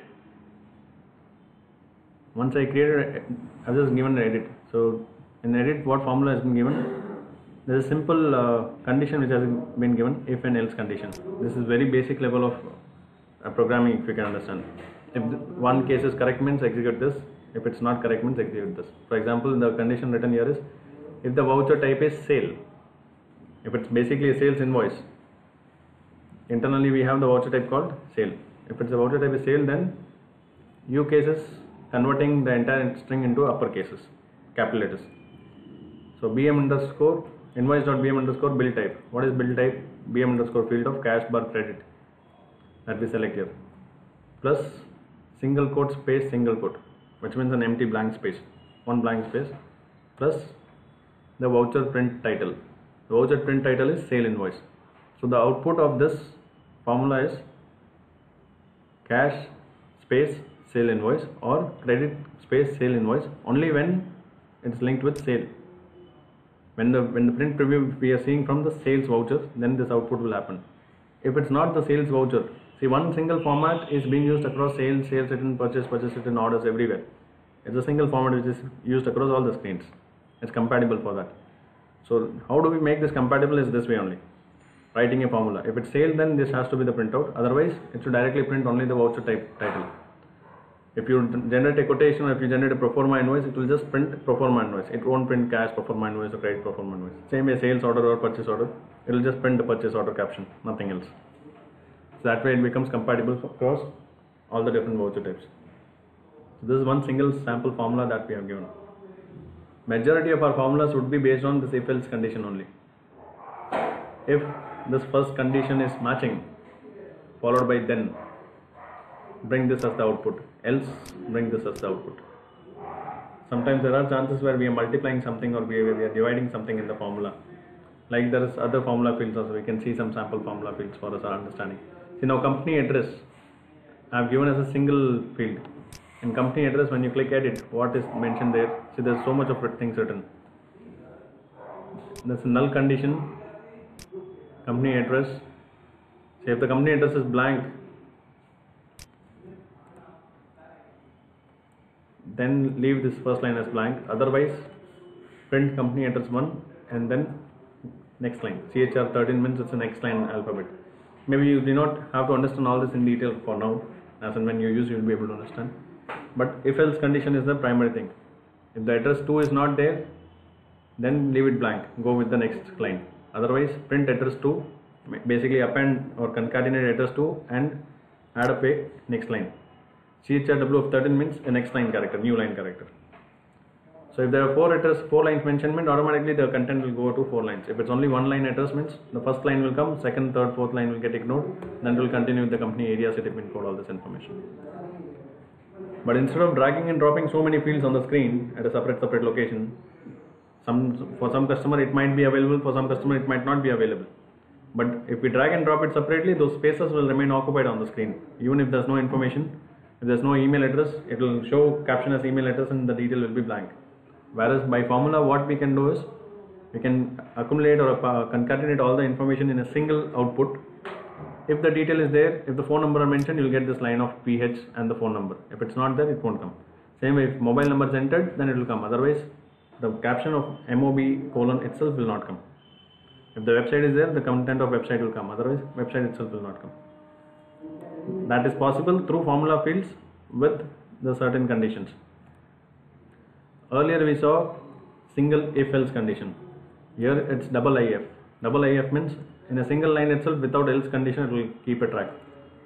Once I created, I have just given an edit. So in edit, what formula has been given? There is a simple uh, condition which has been given, if and else condition. This is very basic level of uh, programming, if you can understand. If the one case is correct, means execute this. If it's not correct, means execute this. For example, the condition written here is if the voucher type is sale. If it's basically a sales invoice, internally we have the voucher type called sale. If it's a voucher type is sale, then U case is converting the entire string into upper cases, capital letters. So B M underscore invoice.bm underscore bill type. What is bill type? B M underscore field of cash bar credit that we select here, plus single quote space single quote, which means an empty blank space, one blank space, plus the voucher print title. The voucher print title is sale invoice. So the output of this formula is cash space sale invoice or credit space sale invoice only when it's linked with sale. When the when the print preview we are seeing from the sales voucher, then this output will happen. If it's not the sales voucher, see, one single format is being used across sales, sales written, purchase, purchase written, orders, everywhere. It's a single format which is used across all the screens. It's compatible for that. So how do we make this compatible is this way only. Writing a formula. If it's sale, then this has to be the printout. Otherwise, it should directly print only the voucher type title. If you generate a quotation or if you generate a proforma invoice, it will just print proforma invoice. It won't print cash proforma invoice or credit proforma invoice. Same way sales order or purchase order, it will just print the purchase order caption, nothing else. So that way it becomes compatible across all the different voucher types. So this is one single sample formula that we have given. Majority of our formulas would be based on this if-else condition only. If this first condition is matching, followed by then, bring this as the output, else bring this as the output. Sometimes there are chances where we are multiplying something or we are, we are dividing something in the formula. Like there is other formula fields also, we can see some sample formula fields for us our understanding. See, now company address I have given as a single field. In company address, when you click edit, what is mentioned there? See, there's so much of things written. That's a null condition, company address. See, if the company address is blank, then leave this first line as blank. Otherwise, print company address one and then next line. C H R thirteen means it's the next line alphabet. Maybe you do not have to understand all this in detail for now. As and when you use, you will be able to understand. But if else condition is the primary thing. If the address two is not there, then leave it blank. Go with the next line. Otherwise, print address two, basically append or concatenate address two and add up a next line. C H R W of thirteen means a next line character, new line character. So if there are four address, four lines mentioned, means automatically the content will go to four lines. If it's only one line address, means the first line will come, second, third, fourth line will get ignored, then it will continue with the company area, city, pin code, all this information. But instead of dragging and dropping so many fields on the screen at a separate separate location, some for some customer it might be available, for some customer it might not be available. But if we drag and drop it separately, those spaces will remain occupied on the screen. Even if there's no information, if there's no email address, it will show caption as email address and the detail will be blank. Whereas by formula, what we can do is, we can accumulate or uh, concatenate all the information in a single output. If the detail is there, if the phone number are mentioned, you will get this line of P H and the phone number. If it's not there, it won't come. Same way, if mobile number is entered, then it will come. Otherwise, the caption of M O B colon itself will not come. If the website is there, the content of website will come. Otherwise, website itself will not come. That is possible through formula fields with the certain conditions. Earlier we saw single if-else condition. Here it's double I F. Double I F means in a single line itself without else condition it will keep a track.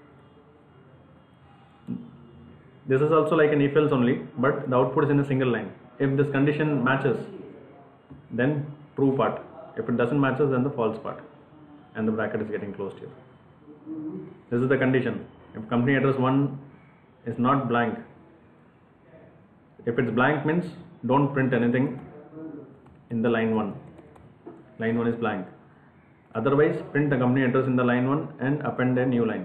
This is also like an if-else only, but the output is in a single line. If this condition matches, then true part. If it doesn't match, then the false part. And the bracket is getting closed here. This is the condition. If company address one is not blank, if it's blank means don't print anything in the line one. Line one is blank. Otherwise, print the company address in the line one and append a new line.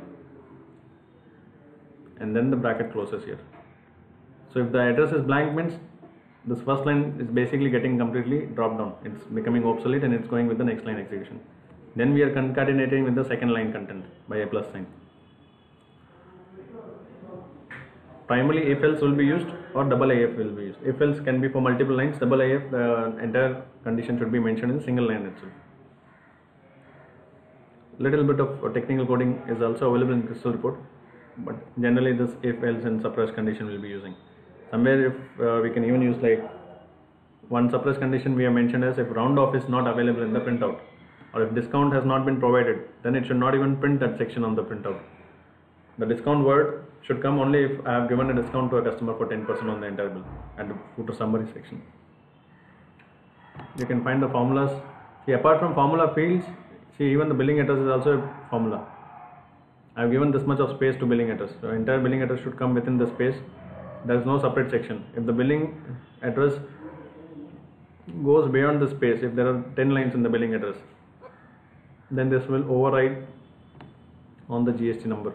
And then the bracket closes here. So if the address is blank means this first line is basically getting completely dropped down. It's becoming obsolete and it's going with the next line execution. Then we are concatenating with the second line content by a plus sign. Primarily if else will be used or double I F will be used. If else can be for multiple lines, double I F, the entire condition should be mentioned in single line itself. Little bit of technical coding is also available in Crystal report, but generally this if else and suppressed condition will be using. Somewhere if uh, we can even use like one suppressed condition we have mentioned as if round off is not available in the printout, or if discount has not been provided, then it should not even print that section on the printout. The discount word should come only if I have given a discount to a customer for ten percent on the entire bill at the footer summary section. You can find the formulas. See, apart from formula fields, see, even the billing address is also a formula. I have given this much of space to billing address. So entire billing address should come within the space. There is no separate section. If the billing address goes beyond the space, if there are ten lines in the billing address, then this will override on the G S T number.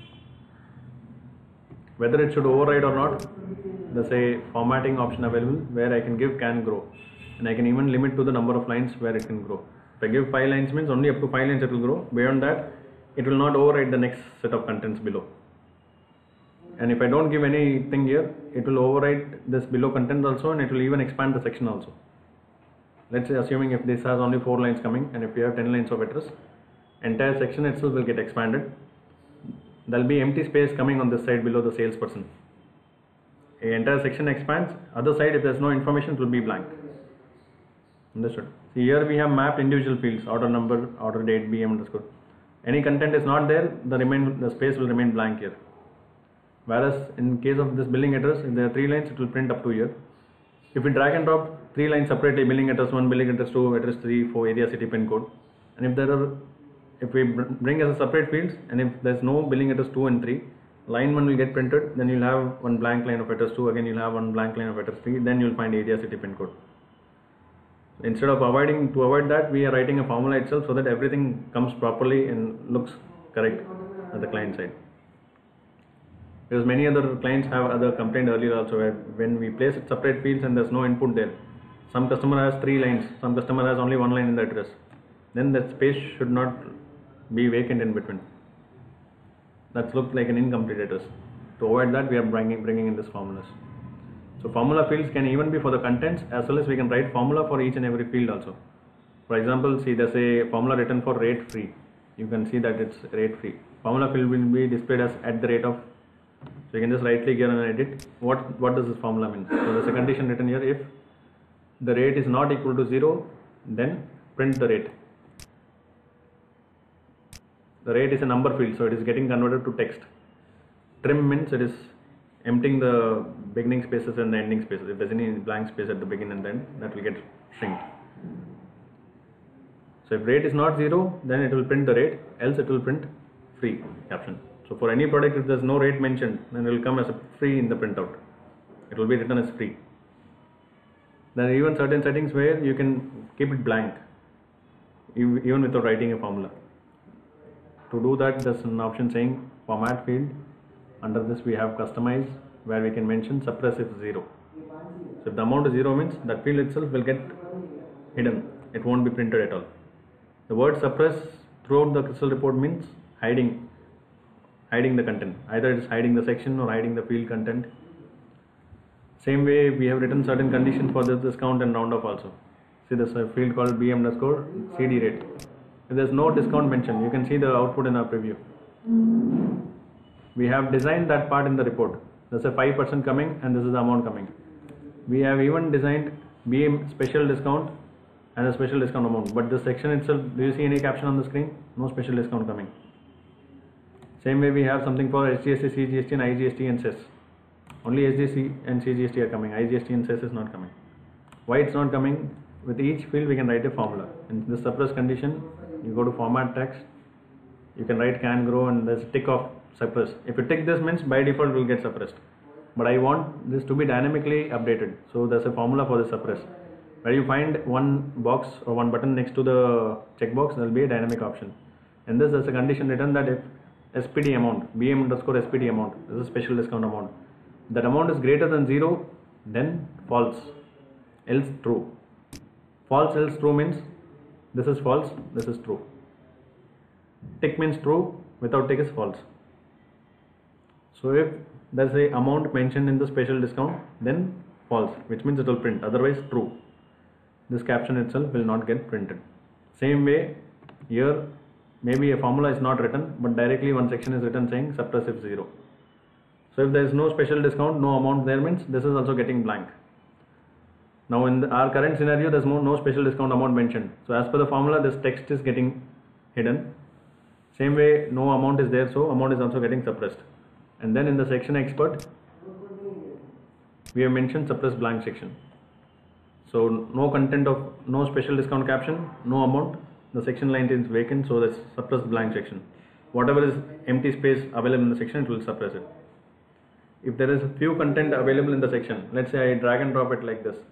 Whether it should override or not, there's a formatting option available where I can give can grow, and I can even limit to the number of lines where it can grow. If I give five lines, means only up to five lines it will grow. Beyond that, it will not override the next set of contents below. And if I don't give anything here, it will override this below content also, and it will even expand the section also. Let's say, assuming if this has only four lines coming, and if you have ten lines of address, entire section itself will get expanded. There will be empty space coming on this side below the salesperson. The entire section expands. Other side, if there is no information, it will be blank. Understood? See, here we have mapped individual fields: order number, order date, B M underscore. Any content is not there, the remain the space will remain blank here. Whereas in case of this billing address, if there are three lines, it will print up to here. If we drag and drop three lines separately, billing address one, billing address two, address three, four, area, city, pin code, and if there are, if we bring as a separate fields, and if there is no billing address two and three, line one will get printed, then you'll have one blank line of address two, again you'll have one blank line of address three, then you'll find area, city, pin code. Instead of avoiding, to avoid that, we are writing a formula itself so that everything comes properly and looks correct at the client side. Because many other clients have other complained earlier also, where when we place separate fields and there's no input there, some customer has three lines, some customer has only one line in the address, then that space should not be vacant in between. That looks like an incomplete address. To avoid that, we are bringing, bringing in this formulas. So formula fields can even be for the contents, as well as we can write formula for each and every field also. For example, see, there's a formula written for rate free. You can see that it's rate free. Formula field will be displayed as at the rate of. So you can just right click here and edit. What what does this formula mean? So there's a condition written here: if the rate is not equal to zero, then print the rate. The rate is a number field, so it is getting converted to text. Trim means it is emptying the beginning spaces and the ending spaces. If there's any blank space at the beginning and end, that will get shrinked. So if rate is not zero, then it will print the rate, else it will print free caption. So for any product, if there's no rate mentioned, then it will come as a free in the printout. It will be written as free. There are even certain settings where you can keep it blank, even without writing a formula. To do that, there's an option saying format field. Under this we have customize, where we can mention suppress if zero. So if the amount is zero, means that field itself will get hidden. It won't be printed at all. The word suppress throughout the Crystal report means hiding, hiding the content. Either it is hiding the section or hiding the field content. Same way we have written certain conditions for this discount and round off also. See, there's a field called B M underscore C D rate. If there's no discount mentioned, you can see the output in our preview. We have designed that part in the report. There's a five percent coming and this is the amount coming. We have even designed B M special discount and a special discount amount. But this section itself, do you see any caption on the screen? No special discount coming. Same way we have something for S G S T, C G S T and I G S T and C E S. Only S G S T and C G S T are coming. I G S T and C E S is not coming. Why it's not coming? With each field we can write a formula. In this suppress condition, you go to format text. You can write can grow and there's a tick of suppress. If you tick this, means by default will get suppressed. But I want this to be dynamically updated. So there's a formula for the suppress. Where you find one box or one button next to the checkbox, there will be a dynamic option. And this there's a condition written that if S P D amount, B M underscore S P D amount, this is a special discount amount. That amount is greater than zero, then false, else true. False else true means this is false, this is true. Tick means true, without tick is false. So if there's a amount mentioned in the special discount, then false, which means it will print, otherwise true. This caption itself will not get printed. Same way, here maybe a formula is not written, but directly one section is written saying suppress if zero. So if there is no special discount, no amount there, means this is also getting blank. Now in the, our current scenario, there is no, no special discount amount mentioned. So as per the formula, this text is getting hidden. Same way, no amount is there, so amount is also getting suppressed. And then in the section expert, we have mentioned suppress blank section. So no content of, no special discount caption, no amount, the section line is vacant, so that's suppress blank section. Whatever is empty space available in the section, it will suppress it. If there is few content available in the section, let's say I drag and drop it like this,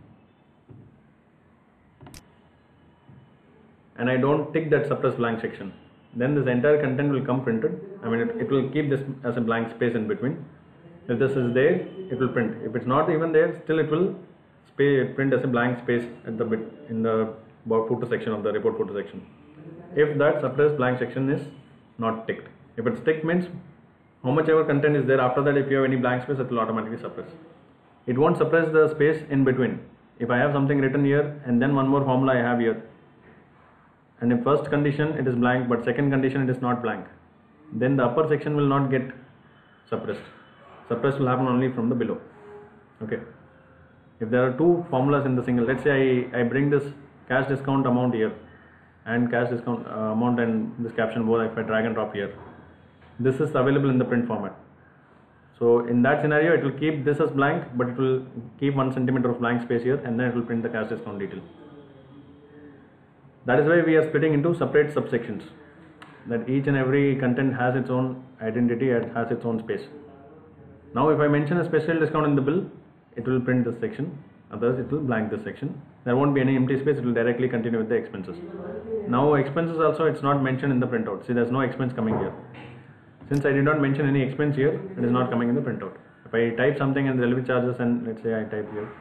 and I don't tick that suppress blank section, then this entire content will come printed. I mean, it, it will keep this as a blank space in between. If this is there, it will print. If it's not even there, still it will print as a blank space at the bit in the footer section of the report footer section. If that suppress blank section is not ticked. If it's ticked means how much ever content is there, after that if you have any blank space, it will automatically suppress. It won't suppress the space in between. If I have something written here and then one more formula I have here, and in first condition it is blank but second condition it is not blank, then the upper section will not get suppressed. Suppress will happen only from the below. Okay. If there are two formulas in the single, let's say I, I bring this cash discount amount here and cash discount uh, amount and this caption both, if I drag and drop here, this is available in the print format. So in that scenario, it will keep this as blank, but it will keep one centimeter of blank space here, and then it will print the cash discount detail. That is why we are splitting into separate subsections, that each and every content has its own identity and has its own space. Now if I mention a special discount in the bill, it will print this section, others it will blank this section. There won't be any empty space, it will directly continue with the expenses. Now expenses also, it's not mentioned in the printout. See, there's no expense coming here. Since I did not mention any expense here, it is not coming in the printout. If I type something in the delivery charges and let's say I type here,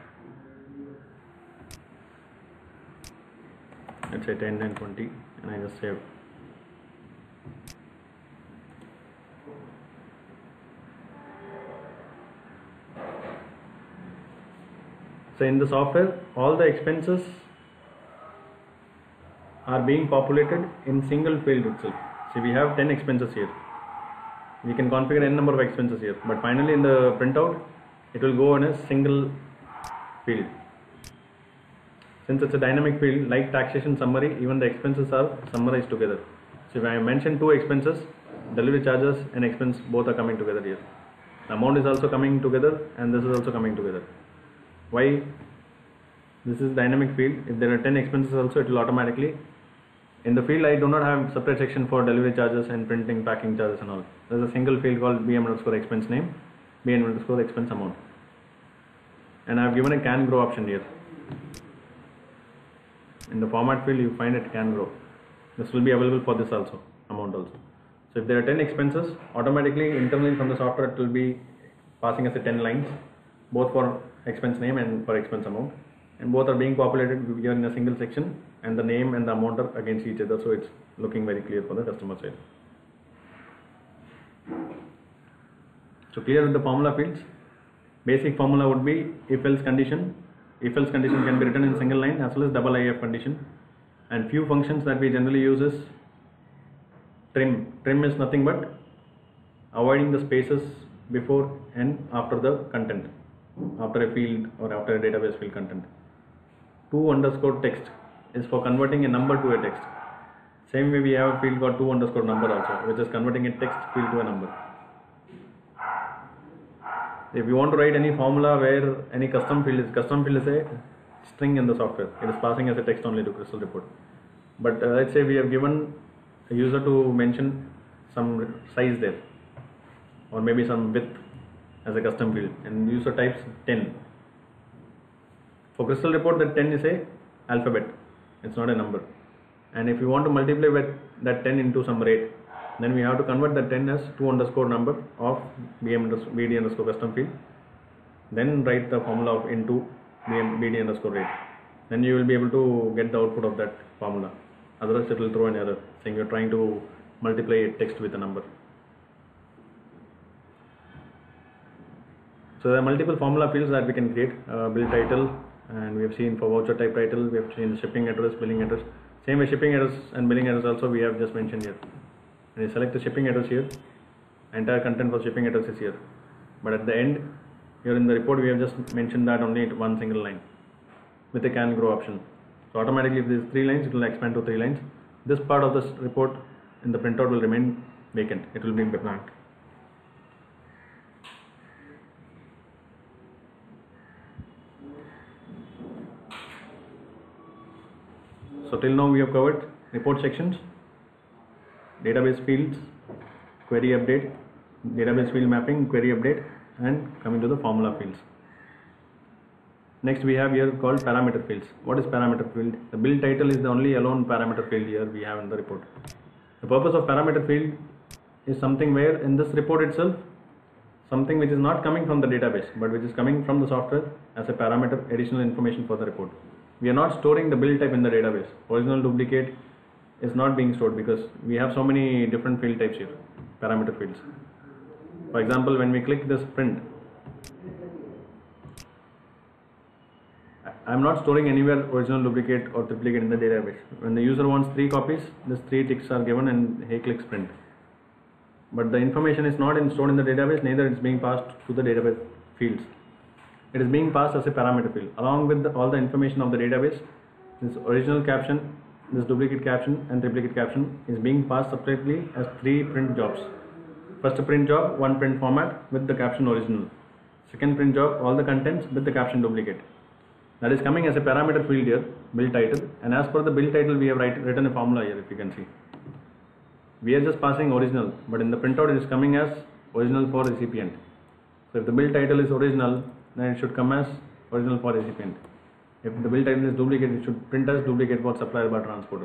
let's say ten and twenty, and I just save. So in the software, all the expenses are being populated in single field itself. See, we have ten expenses here. We can configure n number of expenses here, but finally in the printout, it will go in a single field. Since it's a dynamic field, like taxation summary, even the expenses are summarized together. So if I mention two expenses, delivery charges and expense both are coming together here. The amount is also coming together and this is also coming together. Why? This is dynamic field. If there are ten expenses also, it will automatically, in the field I do not have separate section for delivery charges and printing, packing charges and all. There is a single field called B M underscore expense name, B M underscore expense amount. And I have given a can grow option here. In the format field you find it can grow. This will be available for this also, amount also. So if there are ten expenses, automatically internally from the software it will be passing us a ten lines, both for expense name and for expense amount, and both are being populated here in a single section, and the name and the amount are against each other, so it's looking very clear for the customer side. So clear with the formula fields. Basic formula would be if else condition. If else condition can be written in single line as well as double I F condition, and few functions that we generally use is trim. Trim is nothing but avoiding the spaces before and after the content, after a field or after a database field content. To underscore text is for converting a number to a text. Same way we have a field called to underscore number also, which is converting a text field to a number. If you want to write any formula where any custom field is, custom field is a string in the software. It is passing as a text only to Crystal Report. But uh, let's say we have given a user to mention some size there, or maybe some width as a custom field, and user types ten. For Crystal Report, that ten is a alphabet, it's not a number. And if you want to multiply with that ten into some rate, then we have to convert that ten as to underscore number of B M B D underscore custom field, then write the formula of into B D underscore rate. Then you will be able to get the output of that formula. Otherwise it will throw an error saying you are trying to multiply a text with a number. So there are multiple formula fields that we can create. Uh, bill title, and we have seen for voucher type title, we have seen shipping address, billing address. Same way shipping address and billing address also we have just mentioned here. And you select the shipping address here, entire content for shipping address is here. But at the end, here in the report, we have just mentioned that only one single line with a can grow option. So automatically if there is three lines, it will expand to three lines. This part of this report and the printout will remain vacant. It will be blank. So till now we have covered report sections, database fields, query update, database field mapping, query update, and coming to the formula fields. Next we have here called parameter fields. What is parameter field? The build title is the only alone parameter field here we have in the report. The purpose of parameter field is something where in this report itself, something which is not coming from the database but which is coming from the software as a parameter additional information for the report. We are not storing the build type in the database. Original, duplicate is not being stored because we have so many different field types here, parameter fields. For example, when we click this print, I am not storing anywhere original, duplicate or triplicate in the database. When the user wants three copies, these three ticks are given and he clicks print. But the information is not in, stored in the database, neither it is being passed to the database fields. It is being passed as a parameter field along with the, all the information of the database. This original caption, this duplicate caption and triplicate caption is being passed separately as three print jobs. First print job, one print format with the caption original. Second print job, all the contents with the caption duplicate. That is coming as a parameter field here, build title, and as per the build title we have write, written a formula here, if you can see. We are just passing original, but in the printout it is coming as original for recipient. So if the build title is original, then it should come as original for recipient. If the build title is duplicate, it should print as duplicate for supplier by transporter.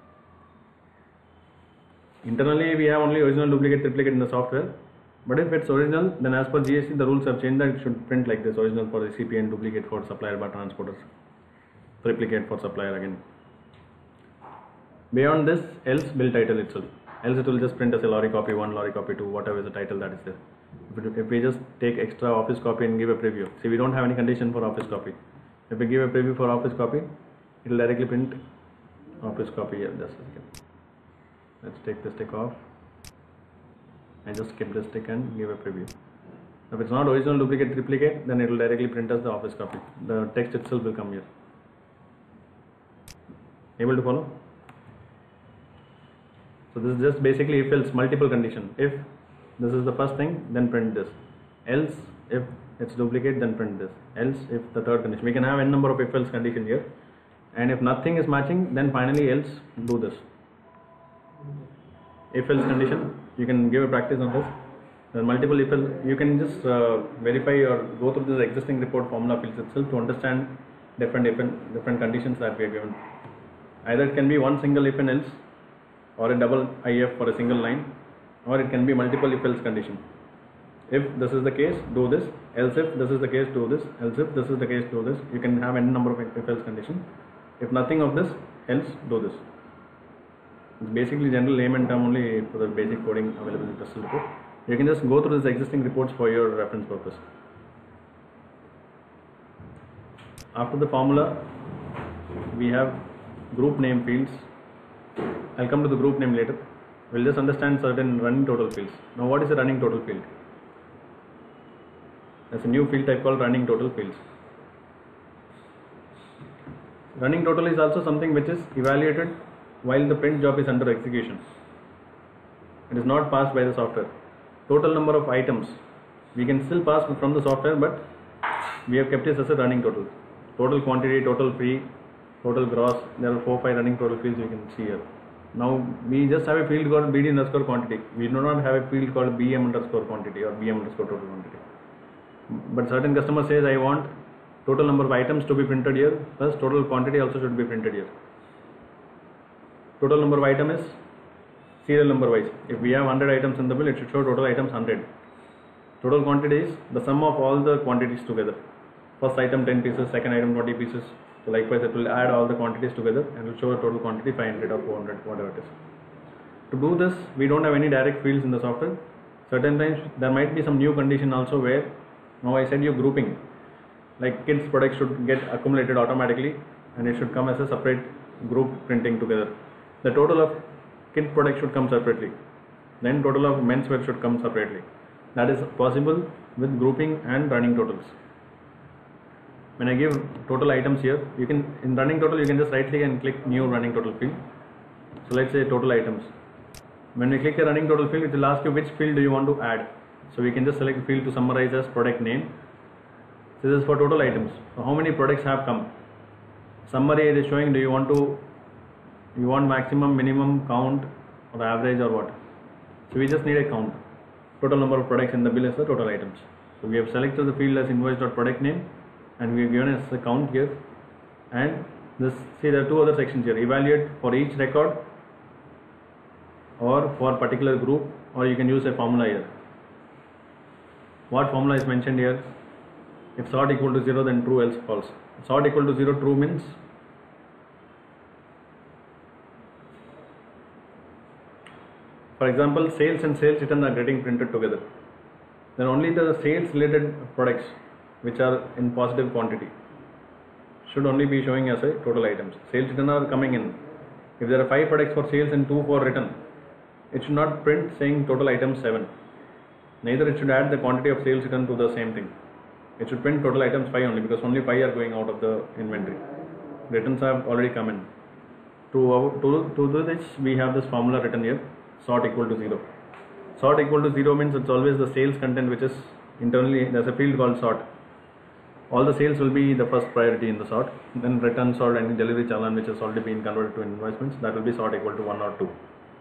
Internally we have only original, duplicate, triplicate in the software, but if it's original, then as per G S T the rules have changed that it should print like this: original for recipient, duplicate for supplier by transporter, triplicate for supplier again. Beyond this, else build title itself. Else it will just print as a lorry copy one, lorry copy two, whatever is the title that is there. If, if we just take extra office copy and give a preview, see we don't have any condition for office copy. If we give a preview for office copy, it will directly print office copy here. Just a second. Let's take this tick off. I just skip this tick and give a preview. If it's not original, duplicate, triplicate, then it will directly print as the office copy. The text itself will come here. Able to follow? So this is just basically if else multiple condition. If this is the first thing, then print this. Else if it's duplicate, then print this. Else if the third condition. We can have n number of if else condition here. And if nothing is matching, then finally else do this. If else condition, you can give a practice on this. There are multiple if else. You can just uh, verify or go through this existing report formula fields itself to understand different different different conditions that we are given. Either it can be one single if and else, or a double if for a single line, or it can be multiple if else condition. If this is the case, do this. Else if this is the case, do this. Else if this is the case, do this. You can have any number of if else condition. If nothing of this, else do this. It's basically general layman term only for the basic coding available in Crystal report. You can just go through these existing reports for your reference purpose. After the formula, we have group name fields. I'll come to the group name later. We'll just understand certain running total fields. Now what is a running total field? There's a new field type called running total fields. Running total is also something which is evaluated while the print job is under execution. It is not passed by the software. Total number of items we can still pass from the software, but we have kept this as a running total. Total quantity, total free, total gross. There are four five running total fields you can see here. Now we just have a field called B D underscore quantity. We do not have a field called B M underscore quantity or B M underscore total quantity. But certain customer says I want total number of items to be printed here, plus total quantity also should be printed here. Total number of item is serial number wise. If we have one hundred items in the bill, it should show total items one hundred. Total quantity is the sum of all the quantities together. First item ten pieces, second item twenty pieces. So likewise it will add all the quantities together and will show a total quantity five hundred or four hundred, whatever it is. To do this, we don't have any direct fields in the software. Certain times there might be some new condition also where, now I said you grouping, like kids products should get accumulated automatically and it should come as a separate group printing together. The total of kid product should come separately. Then total of menswear should come separately. That is possible with grouping and running totals. When I give total items here, you can, in running total, you can just right click and click new running total field. So let's say total items. When we click a running total field, it will ask you which field do you want to add. So we can just select the field to summarize as product name. So this is for total items. So how many products have come? Summary it is showing, do you want to, you want maximum, minimum, count or average or what? So we just need a count. Total number of products in the bill is the total items. So we have selected the field as invoice.product name and we have given us the count here. And this, see there are two other sections here, evaluate for each record or for particular group, or you can use a formula here. What formula is mentioned here? If sort equal to zero, then true, else false. Sort equal to zero, true means for example, sales and sales return are getting printed together. Then only the sales related products which are in positive quantity should only be showing as a total items. Sales return are coming in. If there are five products for sales and two for return, it should not print saying total items seven. Neither it should add the quantity of sales return to the same thing. It should print total items five only, because only five are going out of the inventory. Returns have already come in. To, to, to do this, we have this formula written here, sort equal to zero. Sort equal to zero means it's always the sales content which is internally, there's a field called sort. All the sales will be the first priority in the sort. Then returns or any delivery challan which has already been converted to invoicements, that will be sort equal to one or two.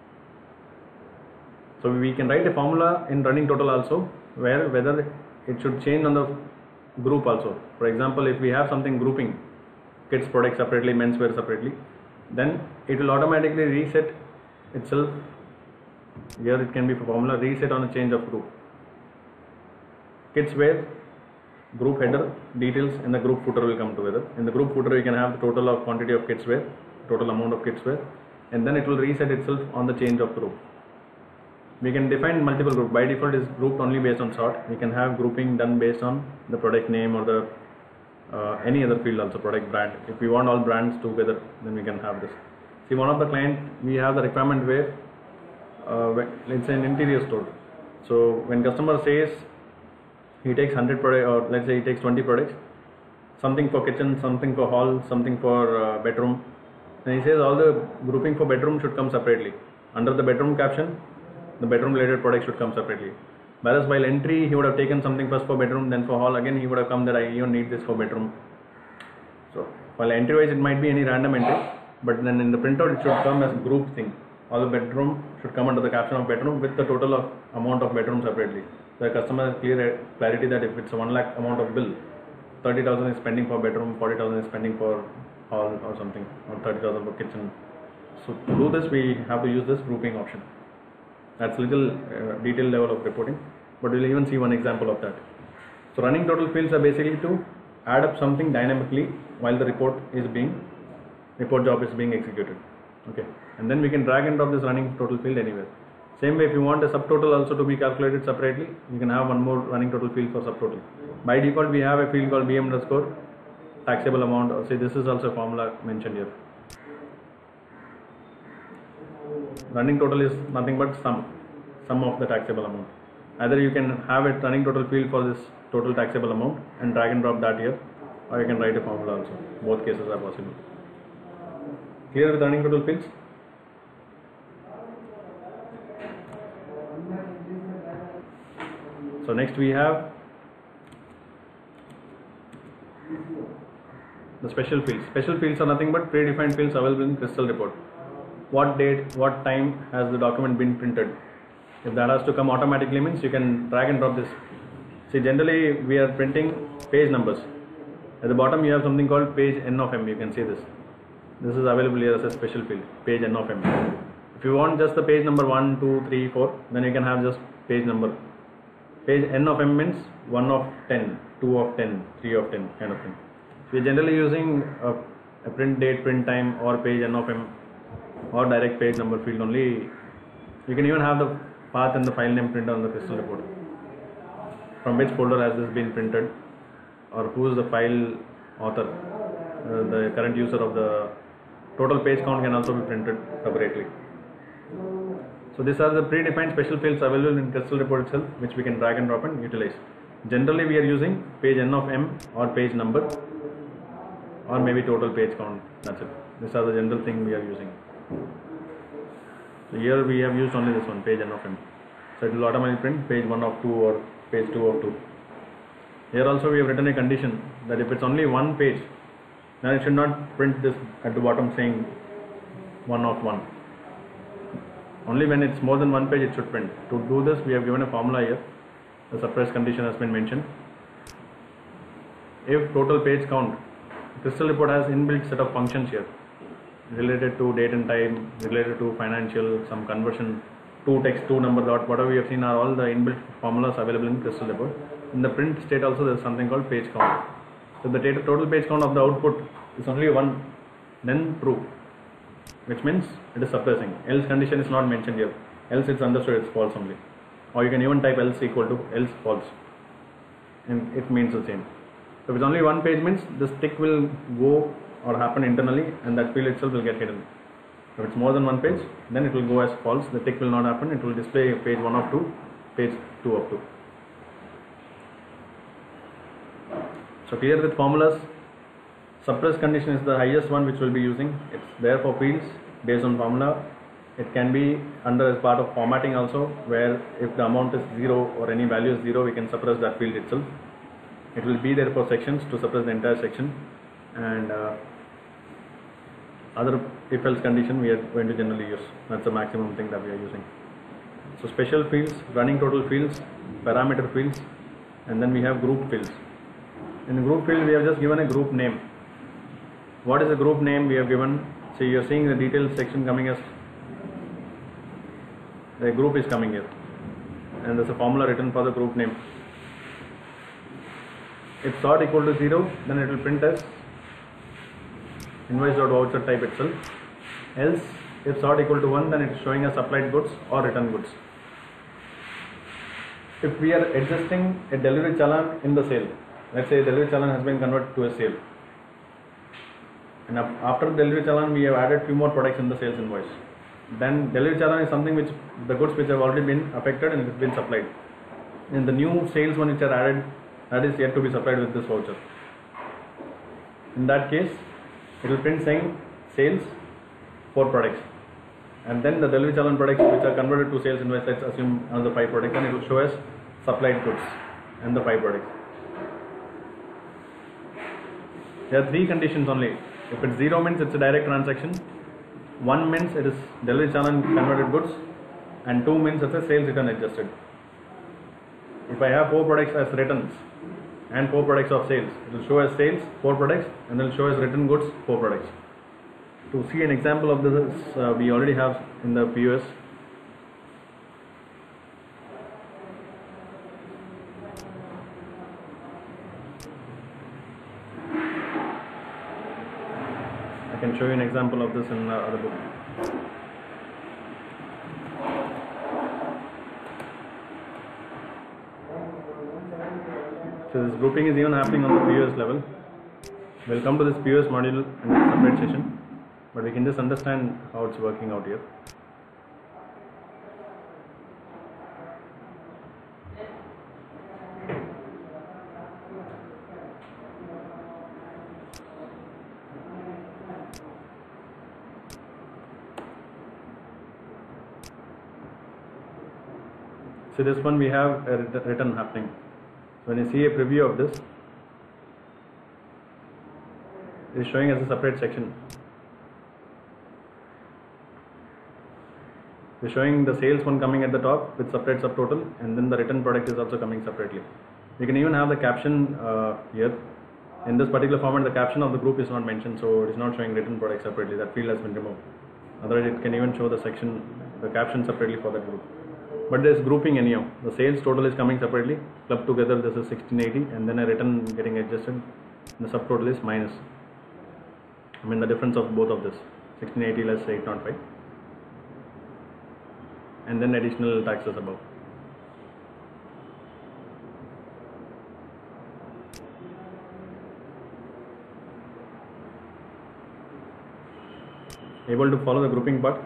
So we can write a formula in running total also, where whether it should change on the group also. For example, if we have something grouping kids product separately, menswear separately, then it will automatically reset itself. Here it can be for formula reset on a change of group. Kids wear, group header, details, and the group footer will come together. In the group footer you can have the total of quantity of kids wear, total amount of kids wear, and then it will reset itself on the change of group. We can define multiple groups. By default is grouped only based on sort. We can have grouping done based on the product name or the uh, any other field also, product brand. If we want all brands together, then we can have this. See, one of the client, we have the requirement where uh, let's say an interior store. So when customer says he takes one hundred products, or let's say he takes twenty products, something for kitchen, something for hall, something for uh, bedroom, and he says all the grouping for bedroom should come separately. Under the bedroom caption, the bedroom related products should come separately. Whereas while entry, he would have taken something first for bedroom, then for hall, again he would have come that I even need this for bedroom. So while entry wise it might be any random entry, but then in the printout it should come as group thing. All the bedroom should come under the caption of bedroom with the total of amount of bedroom separately. The customer has clear clarity that if it's a one lakh amount of bill, thirty thousand is spending for bedroom, forty thousand is spending for hall or something, or thirty thousand for kitchen. So to do this, we have to use this grouping option. That's little uh, detailed level of reporting, but we'll even see one example of that. So running total fields are basically to add up something dynamically while the report is being, report job is being executed. Okay, and then we can drag and drop this running total field anywhere. Same way, if you want a subtotal also to be calculated separately, you can have one more running total field for subtotal. By default, we have a field called B M underscore taxable amount. Or say this is also a formula mentioned here. Running total is nothing but sum, sum of the taxable amount. Either you can have a running total field for this total taxable amount and drag and drop that here, or you can write a formula also. Both cases are possible. Clear with running total fields? So next we have the special fields. Special fields are nothing but predefined fields available in Crystal report. What date, what time has the document been printed? If that has to come automatically, means you can drag and drop this. See, generally we are printing page numbers. At the bottom you have something called page N of M. You can see this. This is available here as a special field, page N of M. If you want just the page number one, two, three, four, then you can have just page number. Page N of M means one of ten, two of ten, three of ten kind of thing. So we are generally using a, a print date, print time, or page N of M, or direct page number field only. You can even have the path and the file name printed on the Crystal report. From which folder has this been printed, or who is the file author, uh, the current user of the total page count can also be printed separately. So these are the predefined special fields available in Crystal report itself, which we can drag and drop and utilize. Generally we are using page N of M or page number, or maybe total page count. That's it. These are the general thing we are using. So here we have used only this one, page N of M. So it will automatically print page one of two or page two of two. Here also we have written a condition that if it's only one page, then it should not print this at the bottom saying one of one. Only when it's more than one page it should print. To do this we have given a formula here. The suppress condition has been mentioned. If total page count, Crystal report has inbuilt set of functions here related to date and time, related to financial, some conversion, two text, two number dot, whatever we have seen are all the inbuilt formulas available in Crystal report. In the print state also there is something called page count. So the total page count of the output is only one, then true, which means it is suppressing. Else condition is not mentioned here. Else it's understood it's false only. Or you can even type else equal to else false, and it means the same. So if it's only one page means this tick will go or happen internally and that field itself will get hidden. If it's more than one page, then it will go as false. The tick will not happen. It will display page one of two, page two of two. So clear with formulas. Suppress condition is the highest one which we'll be using. It's there for fields based on formula. It can be under as part of formatting also, where if the amount is zero or any value is zero, we can suppress that field itself. It will be there for sections to suppress the entire section, and uh, other if else condition we are going to generally use. That's the maximum thing that we are using. So special fields, running total fields, parameter fields, and then we have group fields. In the group field we have just given a group name. What is the group name we have given? So you are seeing the details section coming as the group is coming here, and there's a formula written for the group name. If sort equal to zero, then it will print as invoice.voucher type itself. Else, if sort equal to one, then it is showing as supplied goods or return goods. If we are adjusting a delivery challan in the sale, let's say delivery challan has been converted to a sale, and after delivery challan we have added few more products in the sales invoice. Then delivery challan is something which the goods which have already been affected and it has been supplied. In the new sales one which are added, that is yet to be supplied with this voucher. In that case, it will print saying sales four products, and then the delivery challan products which are converted to sales invoice, let's assume another five products, and it will show as supplied goods and the five products. There are three conditions only. If it's zero means it's a direct transaction, one means it is delivery challan converted goods, and two means it's a sales return adjusted. If I have four products as returns and four products of sales, it will show as sales four products and it will show as return goods four products. To see an example of this, uh, we already have in the P O S. I can show you an example of this in uh, other book. So this grouping is even happening on the P O S level. We'll come to this P O S module in a separate session, but we can just understand how it's working out here. So this one we have a return happening. When you see a preview of this, it is showing as a separate section. It is showing the sales one coming at the top with separate subtotal, and then the return product is also coming separately. You can even have the caption uh, here. In this particular format, the caption of the group is not mentioned, so it is not showing return product separately. That field has been removed. Otherwise, it can even show the section, the caption separately for that group. But there is grouping anyhow. The sales total is coming separately, clubbed together this is sixteen eighty, and then a return getting adjusted. The subtotal is minus. I mean the difference of both of this, sixteen eighty less eight oh five, and then additional taxes above. Able to follow the grouping part?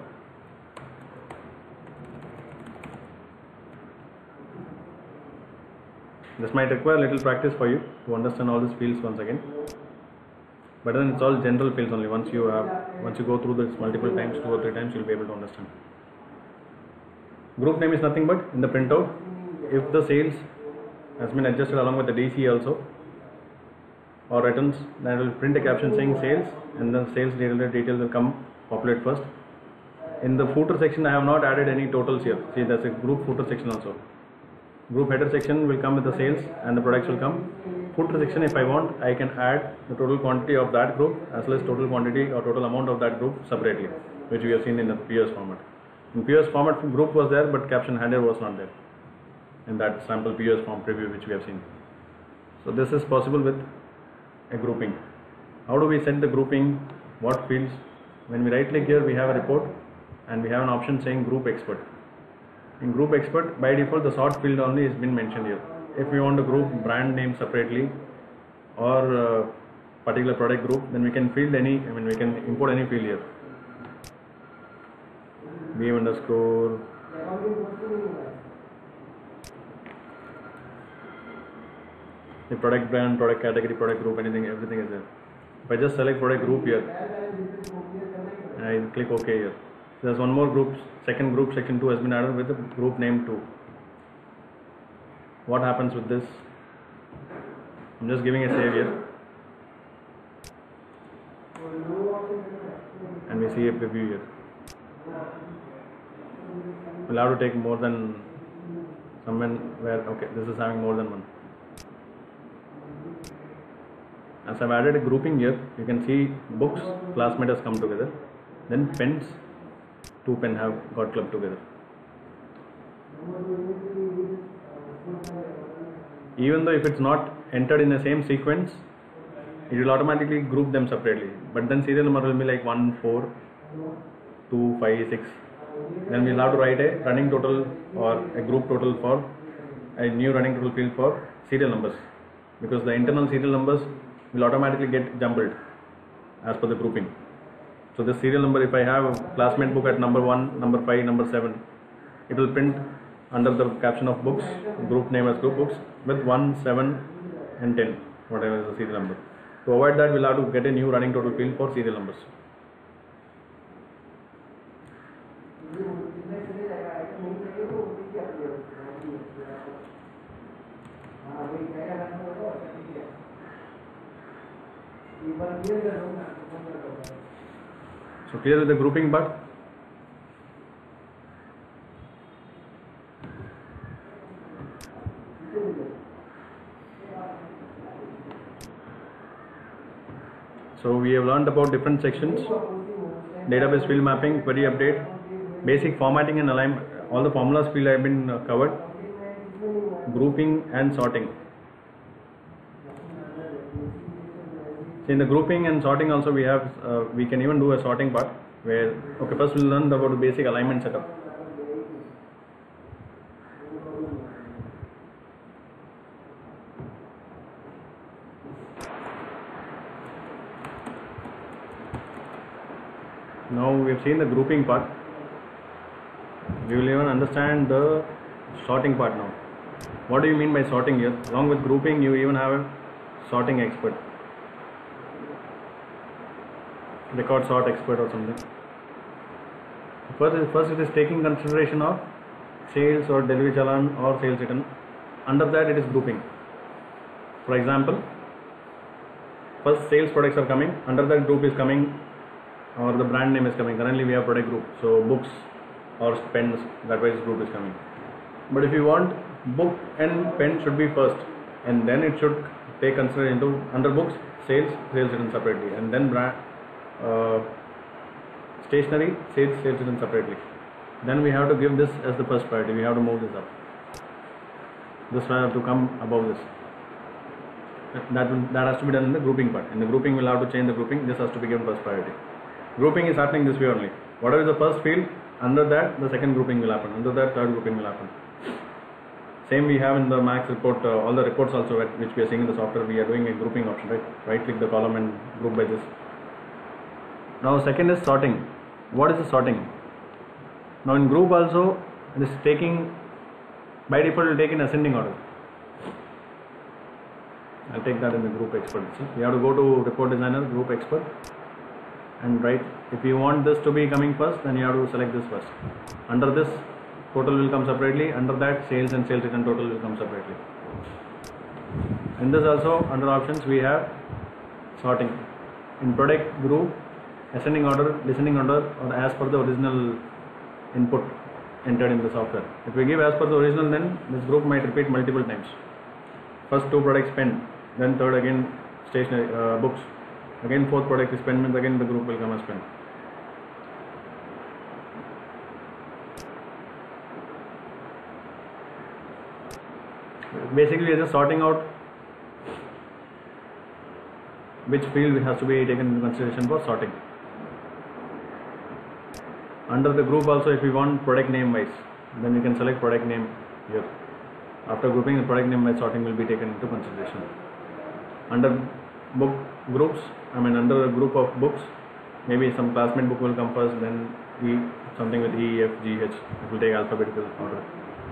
This might require a little practice for you to understand all these fields once again, but then it's all general fields only. Once you have, once you go through this multiple times, two or three times, you'll be able to understand. Group name is nothing but in the printout, if the sales has been adjusted along with the D C also or returns, then it will print a caption saying sales, and then sales related details will come populate first. In the footer section, I have not added any totals here. See, there's a group footer section also. Group header section will come with the sales and the products will come. Footer section, if I want, I can add the total quantity of that group as well as total quantity or total amount of that group separately, which we have seen in the P O S format. In P O S format, group was there, but caption header was not there in that sample P O S form preview which we have seen. So this is possible with a grouping. How do we set the grouping? What fields? When we right click here, we have a report and we have an option saying group expert. In group expert, by default the sort field only has been mentioned here. If we want to group brand name separately or uh, particular product group, then we can field any, I mean we can import any field here. B M underscore the product brand, product category, product group, anything, everything is there. If I just select product group here and I click OK here, there's one more group, second group, section two has been added with the group name two. What happens with this? I'm just giving a save here and we see a preview here. We'll have to take more than someone where, okay, this is having more than one. As I've added a grouping here, you can see books, classmate has come together, then pens, two pen have got clubbed together. Even though if it's not entered in the same sequence, it will automatically group them separately, but then serial number will be like one, four, two, five, six. Then we'll have to write a running total or a group total for a new running total field for serial numbers, because the internal serial numbers will automatically get jumbled as per the grouping. So the serial number, if I have a classmate book at number one, number five, number seven, it will print under the caption of books, group name as group books with one, seven and ten, whatever is the serial number. To avoid that, we'll have to get a new running total field for serial numbers. So clear with the grouping part? So we have learned about different sections: database field mapping, query update, basic formatting and alignment. All the formulas field have been uh, covered. Grouping and sorting. In the grouping and sorting also we have, uh, we can even do a sorting part where, okay, first we'll learn about the basic alignment setup. Now we have seen the grouping part. We will even understand the sorting part now. What do you mean by sorting here? Along with grouping, you even have a sorting expert. Record sort expert or something. First, first it is taking consideration of sales or delivery challan or sales return. Under that it is grouping. For example, first sales products are coming, under that group is coming or the brand name is coming. Currently we have product group, so books or pens, that way this group is coming. But if you want, book and pen should be first, and then it should take consideration into under books, sales, sales return separately, and then brand Uh, stationery, sales, sales return separately. Then we have to give this as the first priority. We have to move this up. This will have to come above this. That will, that has to be done in the grouping part. In the grouping, we'll have to change the grouping. This has to be given first priority. Grouping is happening this way only. Whatever is the first field, under that the second grouping will happen. Under that third grouping will happen. Same we have in the Max report. Uh, all the reports also which we are seeing in the software, we are doing a grouping option. Right, right click the column and group by this. Now second is sorting. What is the sorting? Now in group also, it is taking, by default it will take in ascending order. I'll take that in the group expert. See, you have to go to report designer, group expert, and write. If you want this to be coming first, then you have to select this first. Under this, total will come separately. Under that, sales and sales return total will come separately. In this also, under options, we have sorting. In product group, ascending order, descending order, or as per the original input entered in the software. If we give as per the original, then this group might repeat multiple times. First two products pen, then third again stationery uh, books, again fourth product is pen, means again the group will come as pen. Basically, we are just sorting out which field has to be taken into consideration for sorting. Under the group also, if we want product name wise, then we can select product name here. After grouping, the product name by sorting will be taken into consideration. Under book groups, I mean under a group of books, maybe some classmate book will come first, then E, something with E, F, G, H, it will take alphabetical order.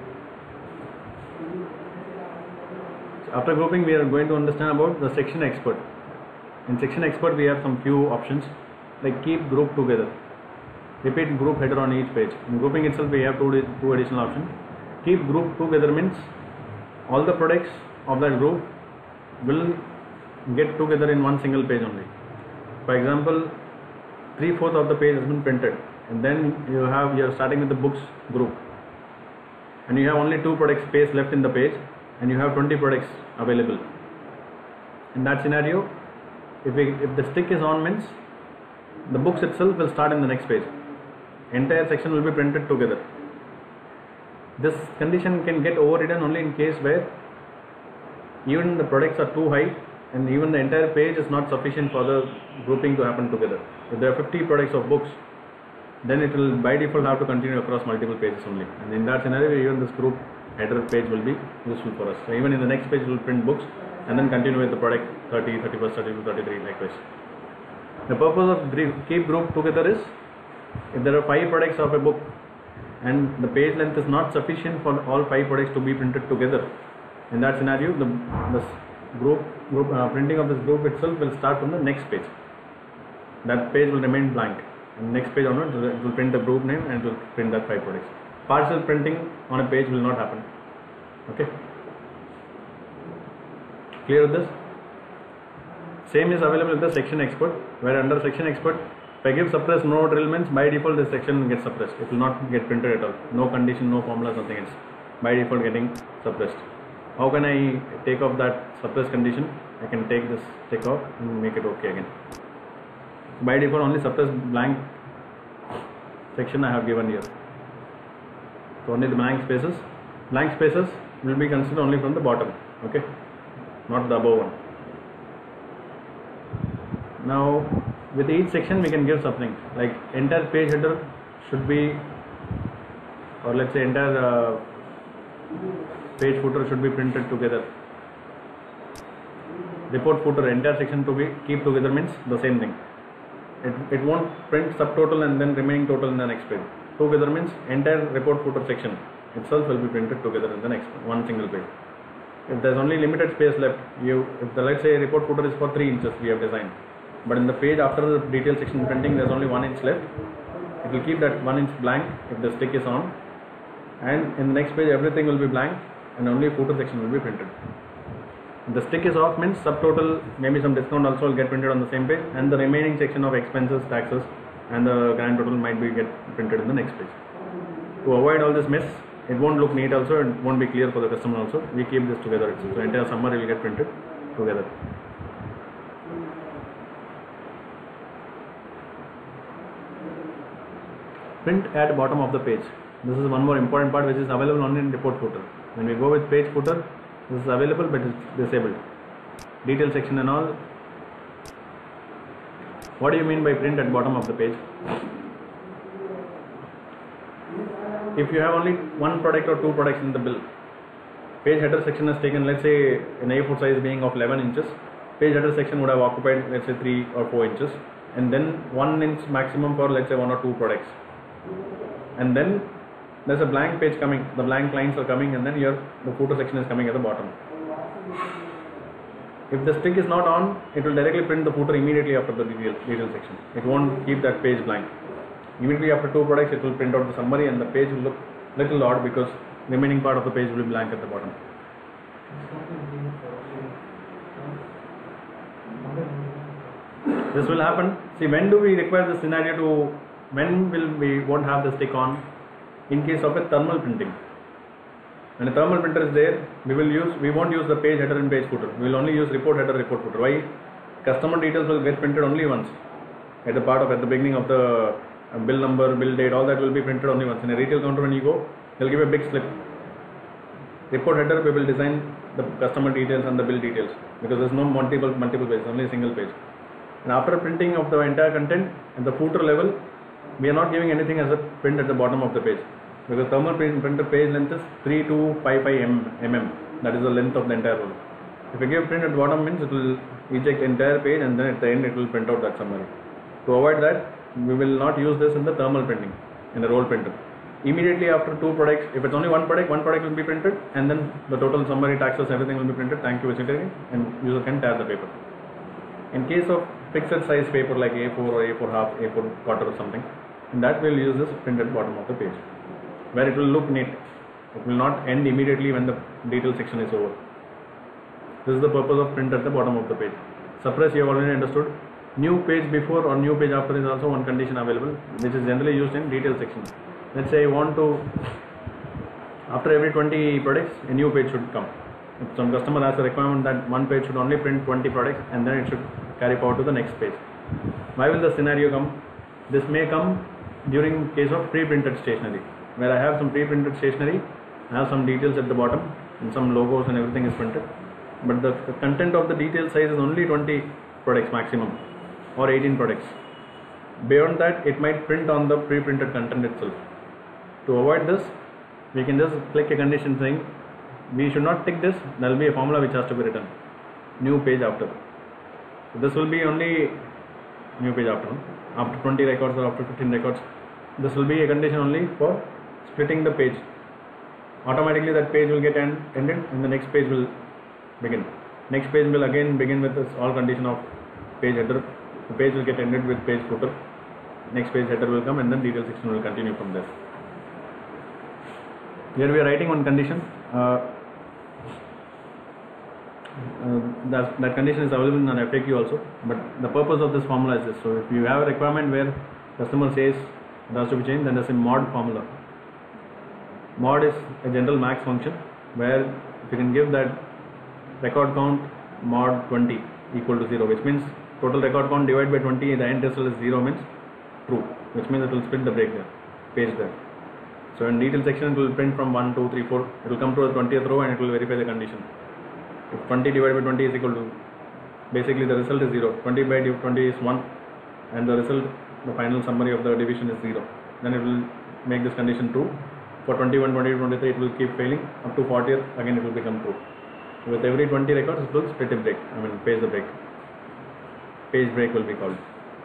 After grouping, we are going to understand about the section expert. In section expert, we have some few options like keep group together, repeat group header on each page. In grouping itself, we have two, two additional options. Keep group together means all the products of that group will get together in one single page only. For example, three fourths of the page has been printed, and then you have you are starting with the books group, and you have only two product space left in the page, and you have twenty products available. In that scenario, if we, if the stick is on, means the books itself will start in the next page. Entire section will be printed together. This condition can get overridden only in case where even the products are too high and even the entire page is not sufficient for the grouping to happen together. If there are fifty products of books, then it will by default have to continue across multiple pages only. And in that scenario, even this group header page will be useful for us. So even in the next page, we will print books and then continue with the product thirty, thirty-one, thirty-two, thirty-three likewise. The purpose of keep group together is if there are five products of a book and the page length is not sufficient for all five products to be printed together, in that scenario, the this group, group uh, printing of this group itself will start from the next page. That page will remain blank. And next page onwards, it will print the group name and it will print that five products. Partial printing on a page will not happen. Okay. Clear with this? Same is available with the section expert, where under section expert, if I give suppress no drill means by default this section gets suppressed. It will not get printed at all. No condition, no formula, something else. By default getting suppressed. How can I take off that suppress condition? I can take this take off and make it okay again. By default only suppress blank section I have given here. So only the blank spaces. Blank spaces will be considered only from the bottom. Okay. Not the above one. Now with each section we can give something like entire page header should be, or let's say entire uh, page footer should be printed together. Report footer entire section to be keep together means the same thing. It, it won't print subtotal and then remaining total in the next page. Together means entire report footer section itself will be printed together in the next one single page. If there's only limited space left, you if the let's say report footer is for three inches we have designed, but in the page after the detail section printing there's only one inch left, it will keep that one inch blank if the stick is on, and in the next page everything will be blank and only footer section will be printed. If the stick is off means subtotal, maybe some discount also will get printed on the same page, and the remaining section of expenses, taxes and the grand total might be get printed in the next page. To avoid all this mess, it won't look neat also, it won't be clear for the customer also, we keep this together. So entire summary will get printed together. Print at bottom of the page. This is one more important part which is available only in report footer. When we go with page footer, this is available but it's disabled. Detail section and all. What do you mean by print at bottom of the page? If you have only one product or two products in the bill, page header section has taken, let's say an A four size being of eleven inches, page header section would have occupied let's say three or four inches, and then one inch maximum for let's say one or two products, and then there's a blank page coming, the blank lines are coming, and then your the footer section is coming at the bottom. If the stick is not on, it will directly print the footer immediately after the detail, detail section. It won't keep that page blank. Immediately after two products, it will print out the summary and the page will look little odd because remaining part of the page will be blank at the bottom. This will happen. See, when do we require this scenario to, when will we won't have this tick on? In case of a thermal printing. When a thermal printer is there, we will use, we won't use the page header and page footer. We will only use report header, report footer. Why? Customer details will get printed only once. At the part of, at the beginning of the uh, bill number, bill date, all that will be printed only once. In a retail counter when you go, they'll give a big slip. Report header, we will design the customer details and the bill details because there's no multiple multiple pages, only a single page. And after printing of the entire content at the footer level, we are not giving anything as a print at the bottom of the page because thermal printer page length is three two five five millimeters. That is the length of the entire roll. If you give print at the bottom means it will eject entire page and then at the end it will print out that summary. To avoid that, we will not use this in the thermal printing, in the roll printer. Immediately after two products, if it's only one product, one product will be printed and then the total summary, taxes, everything will be printed. Thank you, et cetera. And user can tear the paper. In case of fixed size paper like A four or A four half, A four quarter or something, in that we will use this printed bottom of the page, where it will look neat. It will not end immediately when the detail section is over. This is the purpose of print at the bottom of the page. Suppress, you have already understood. New page before or new page after is also one condition available, which is generally used in detail section. Let's say I want to, after every twenty products, a new page should come. If some customer has a requirement that one page should only print twenty products and then it should carry forward to the next page. Why will the scenario come? This may come during case of pre-printed stationery, where I have some pre-printed stationery, I have some details at the bottom and some logos and everything is printed. But the, the content of the detail size is only twenty products maximum or eighteen products. Beyond that, it might print on the pre-printed content itself. To avoid this, we can just click a condition saying we should not tick this. There will be a formula which has to be written. New page after. So this will be only new page after. After twenty records or after fifteen records, this will be a condition only for splitting the page. Automatically that page will get end, ended and the next page will begin. Next page will again begin with this all condition of page header. The page will get ended with page footer. Next page header will come and then detail section will continue from there. Here we are writing one condition. Uh, uh, that, that condition is available in an F A Q also, but the purpose of this formula is this. So if you have a requirement where customer says it has to be changed, then there's a mod formula. Mod is a general max function where if you can give that record count mod twenty equal to zero, which means total record count divided by twenty, the end result is zero means true, which means it will split the break there, page there. So in detail section it will print from one, two, three, four, it will come to the twentieth row and it will verify the condition. If twenty divided by twenty is equal to, basically the result is zero, twenty by twenty is one and the result, the final summary of the division is zero. Then it will make this condition true. For twenty-one, twenty-two, twenty-three it will keep failing, up to fortieth again it will become true. With every twenty records it will split a break, I mean page the break. Page break will be called.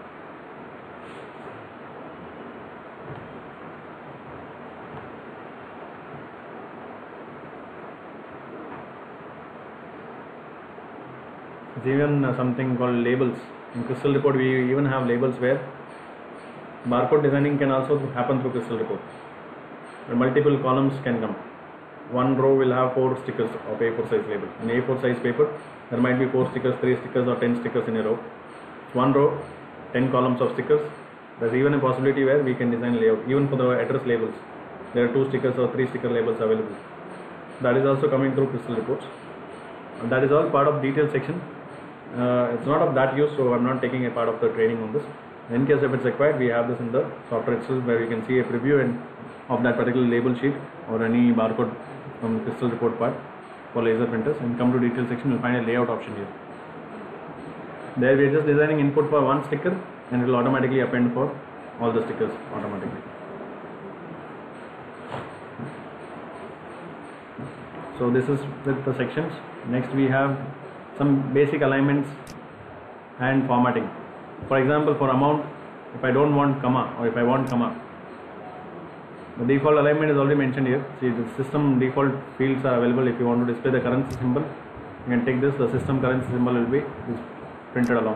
There's even uh, something called labels. In Crystal Report we even have labels where barcode designing can also happen through Crystal Report. Where multiple columns can come. One row will have four stickers of A four size label. In A four size paper there might be four stickers, three stickers or ten stickers in a row. One row, ten columns of stickers. There's even a possibility where we can design layout. Even for the address labels, there are two stickers or three sticker labels available. That is also coming through Crystal Reports. And that is all part of detail section. Uh, it's not of that use, so I'm not taking a part of the training on this. In case if it's required, we have this in the software itself where you can see a preview and of that particular label sheet or any barcode from the Crystal Report part for laser printers, and come to detail section, you'll find a layout option here. There we are just designing input for one sticker and it will automatically append for all the stickers automatically. So this is with the sections. Next we have some basic alignments and formatting. For example, for amount, if I don't want comma or if I want comma, the default alignment is already mentioned here. See, the system default fields are available. If you want to display the currency symbol, you can take this. The system currency symbol will be printed along.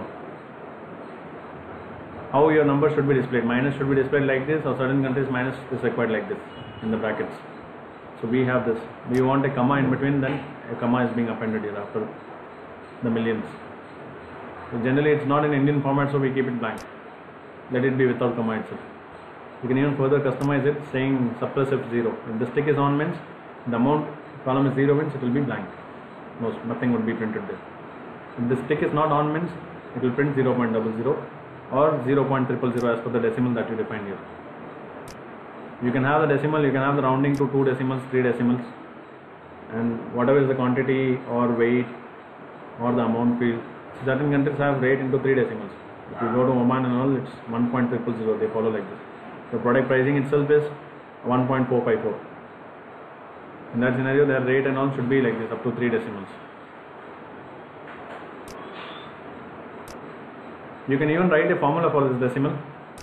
How your number should be displayed? Minus should be displayed like this, or certain countries minus is required like this. in the brackets. So we have this. We want a comma in between, then a comma is being appended here after the millions. So generally it's not in Indian format, so we keep it blank. Let it be without comma itself. You can even further customize it saying suppress if zero. If the stick is on means the amount column is zero means it will be blank. No, nothing would be printed there. If the stick is not on means it will print zero point zero zero or zero point zero zero zero as per the decimal that you define here. You can have the decimal, you can have the rounding to two decimals, three decimals, and whatever is the quantity or weight or the amount field. Certain countries have rate into three decimals. If you go to Oman and all, it's one point zero zero zero, they follow like this. The product pricing itself is one point four five four. In that scenario, their rate and all should be like this, up to three decimals. You can even write a formula for this decimal.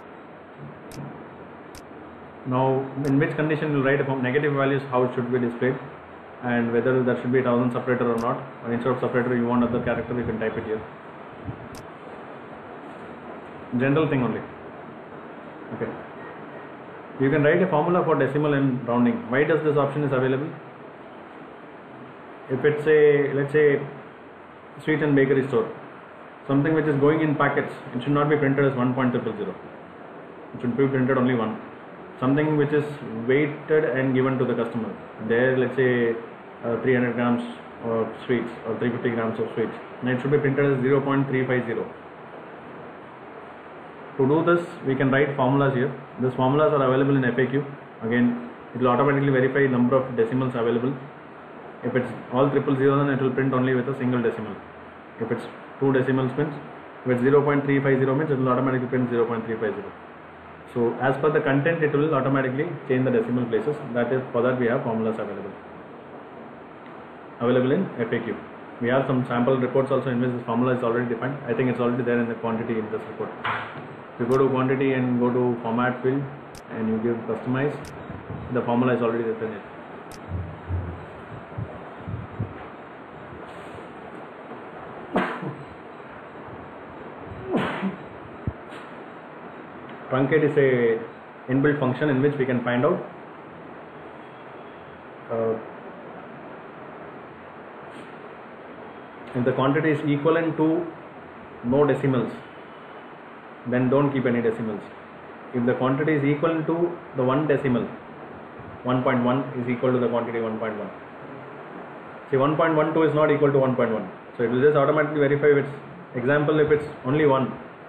Now, in which condition you will write a form, negative values, how it should be displayed, and whether there should be a thousand separator or not, or instead of separator you want other character, you can type it here. General thing only. Okay. You can write a formula for decimal and rounding. Why does this option is available? If it's a, let's say, sweet and bakery store, something which is going in packets, it should not be printed as one point zero zero zero. It should be printed only one. Something which is weighted and given to the customer. There, let's say, uh, three hundred grams of sweets or three hundred fifty grams of sweets. And it should be printed as zero point three five zero. To do this, we can write formulas here. These formulas are available in F A Q. Again, it will automatically verify number of decimals available. If it's all triple zero, then it will print only with a single decimal. If it's two decimals means, if it's zero point three five zero means, it will automatically print zero point three five zero. So as per the content, it will automatically change the decimal places. That is, for that we have formulas available. Available in F A Q. We have some sample reports also in which this formula is already defined. I think it's already there in the quantity in this report. If you go to quantity and go to format field and you give customize, the formula is already written in. Truncate is a inbuilt function in which we can find out uh, if the quantity is equivalent to no decimals, then don't keep any decimals. If the quantity is equivalent to the one decimal, one point one is equal to the quantity one point one. See, one point one two is not equal to one point one. So it will just automatically verify if it's, example, if it's only one.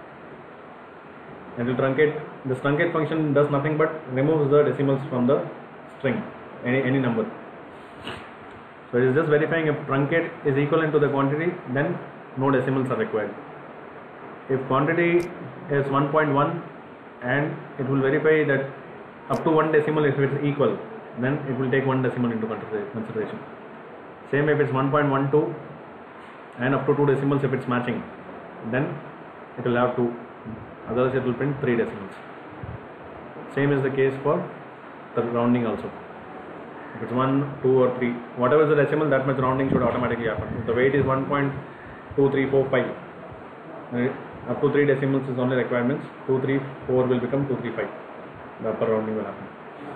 It will truncate. This truncate function does nothing but removes the decimals from the string, any, any number. So it is just verifying if truncate is equivalent to the quantity, then no decimals are required. If quantity is one point one and it will verify that up to one decimal, if it is equal, then it will take one decimal into consideration. Same if it's one point one two and up to two decimals, if it's matching, then it will have two. Otherwise, it will print three decimals. Same is the case for the rounding also. If it's one, two, or three, whatever is the decimal, that much rounding should automatically happen. If the weight is one point two three four five, right, up to three decimals is only requirements. two, three, four will become two, three, five. The upper rounding will happen.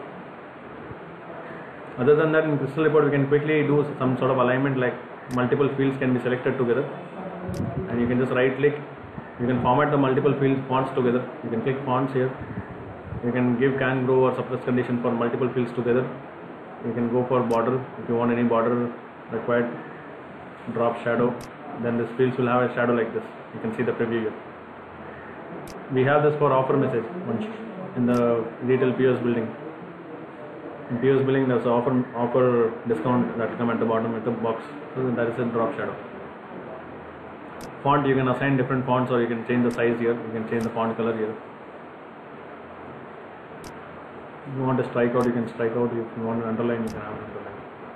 Other than that, in Crystal report, we can quickly do some sort of alignment, like multiple fields can be selected together, and you can just right click. You can format the multiple fields fonts together. You can click fonts here. You can give can grow or suppress condition for multiple fields together. You can go for border if you want any border required. Drop shadow. Then this fields will have a shadow like this. You can see the preview here. We have this for offer message in the retail P O S building. In P O S building, there's an offer offer discount that come at the bottom with the box. So that is a drop shadow. Font, you can assign different fonts, or you can change the size here. You can change the font color here. If you want to strike out, you can strike out. If you want to underline, you can have an underline.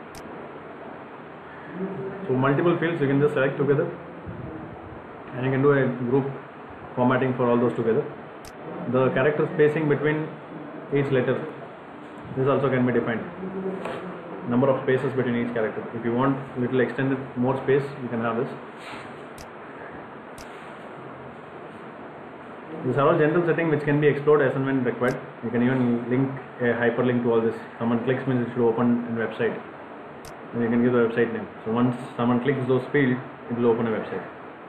So multiple fields you can just select together, and you can do a group formatting for all those together. The character spacing between each letter, this also can be defined. Number of spaces between each character. If you want little extended more space, you can have this. These are all general settings which can be explored as and when required. You can even link a hyperlink to all this. Someone clicks means it should open a website. And you can give the website name. So once someone clicks those fields, it will open a website.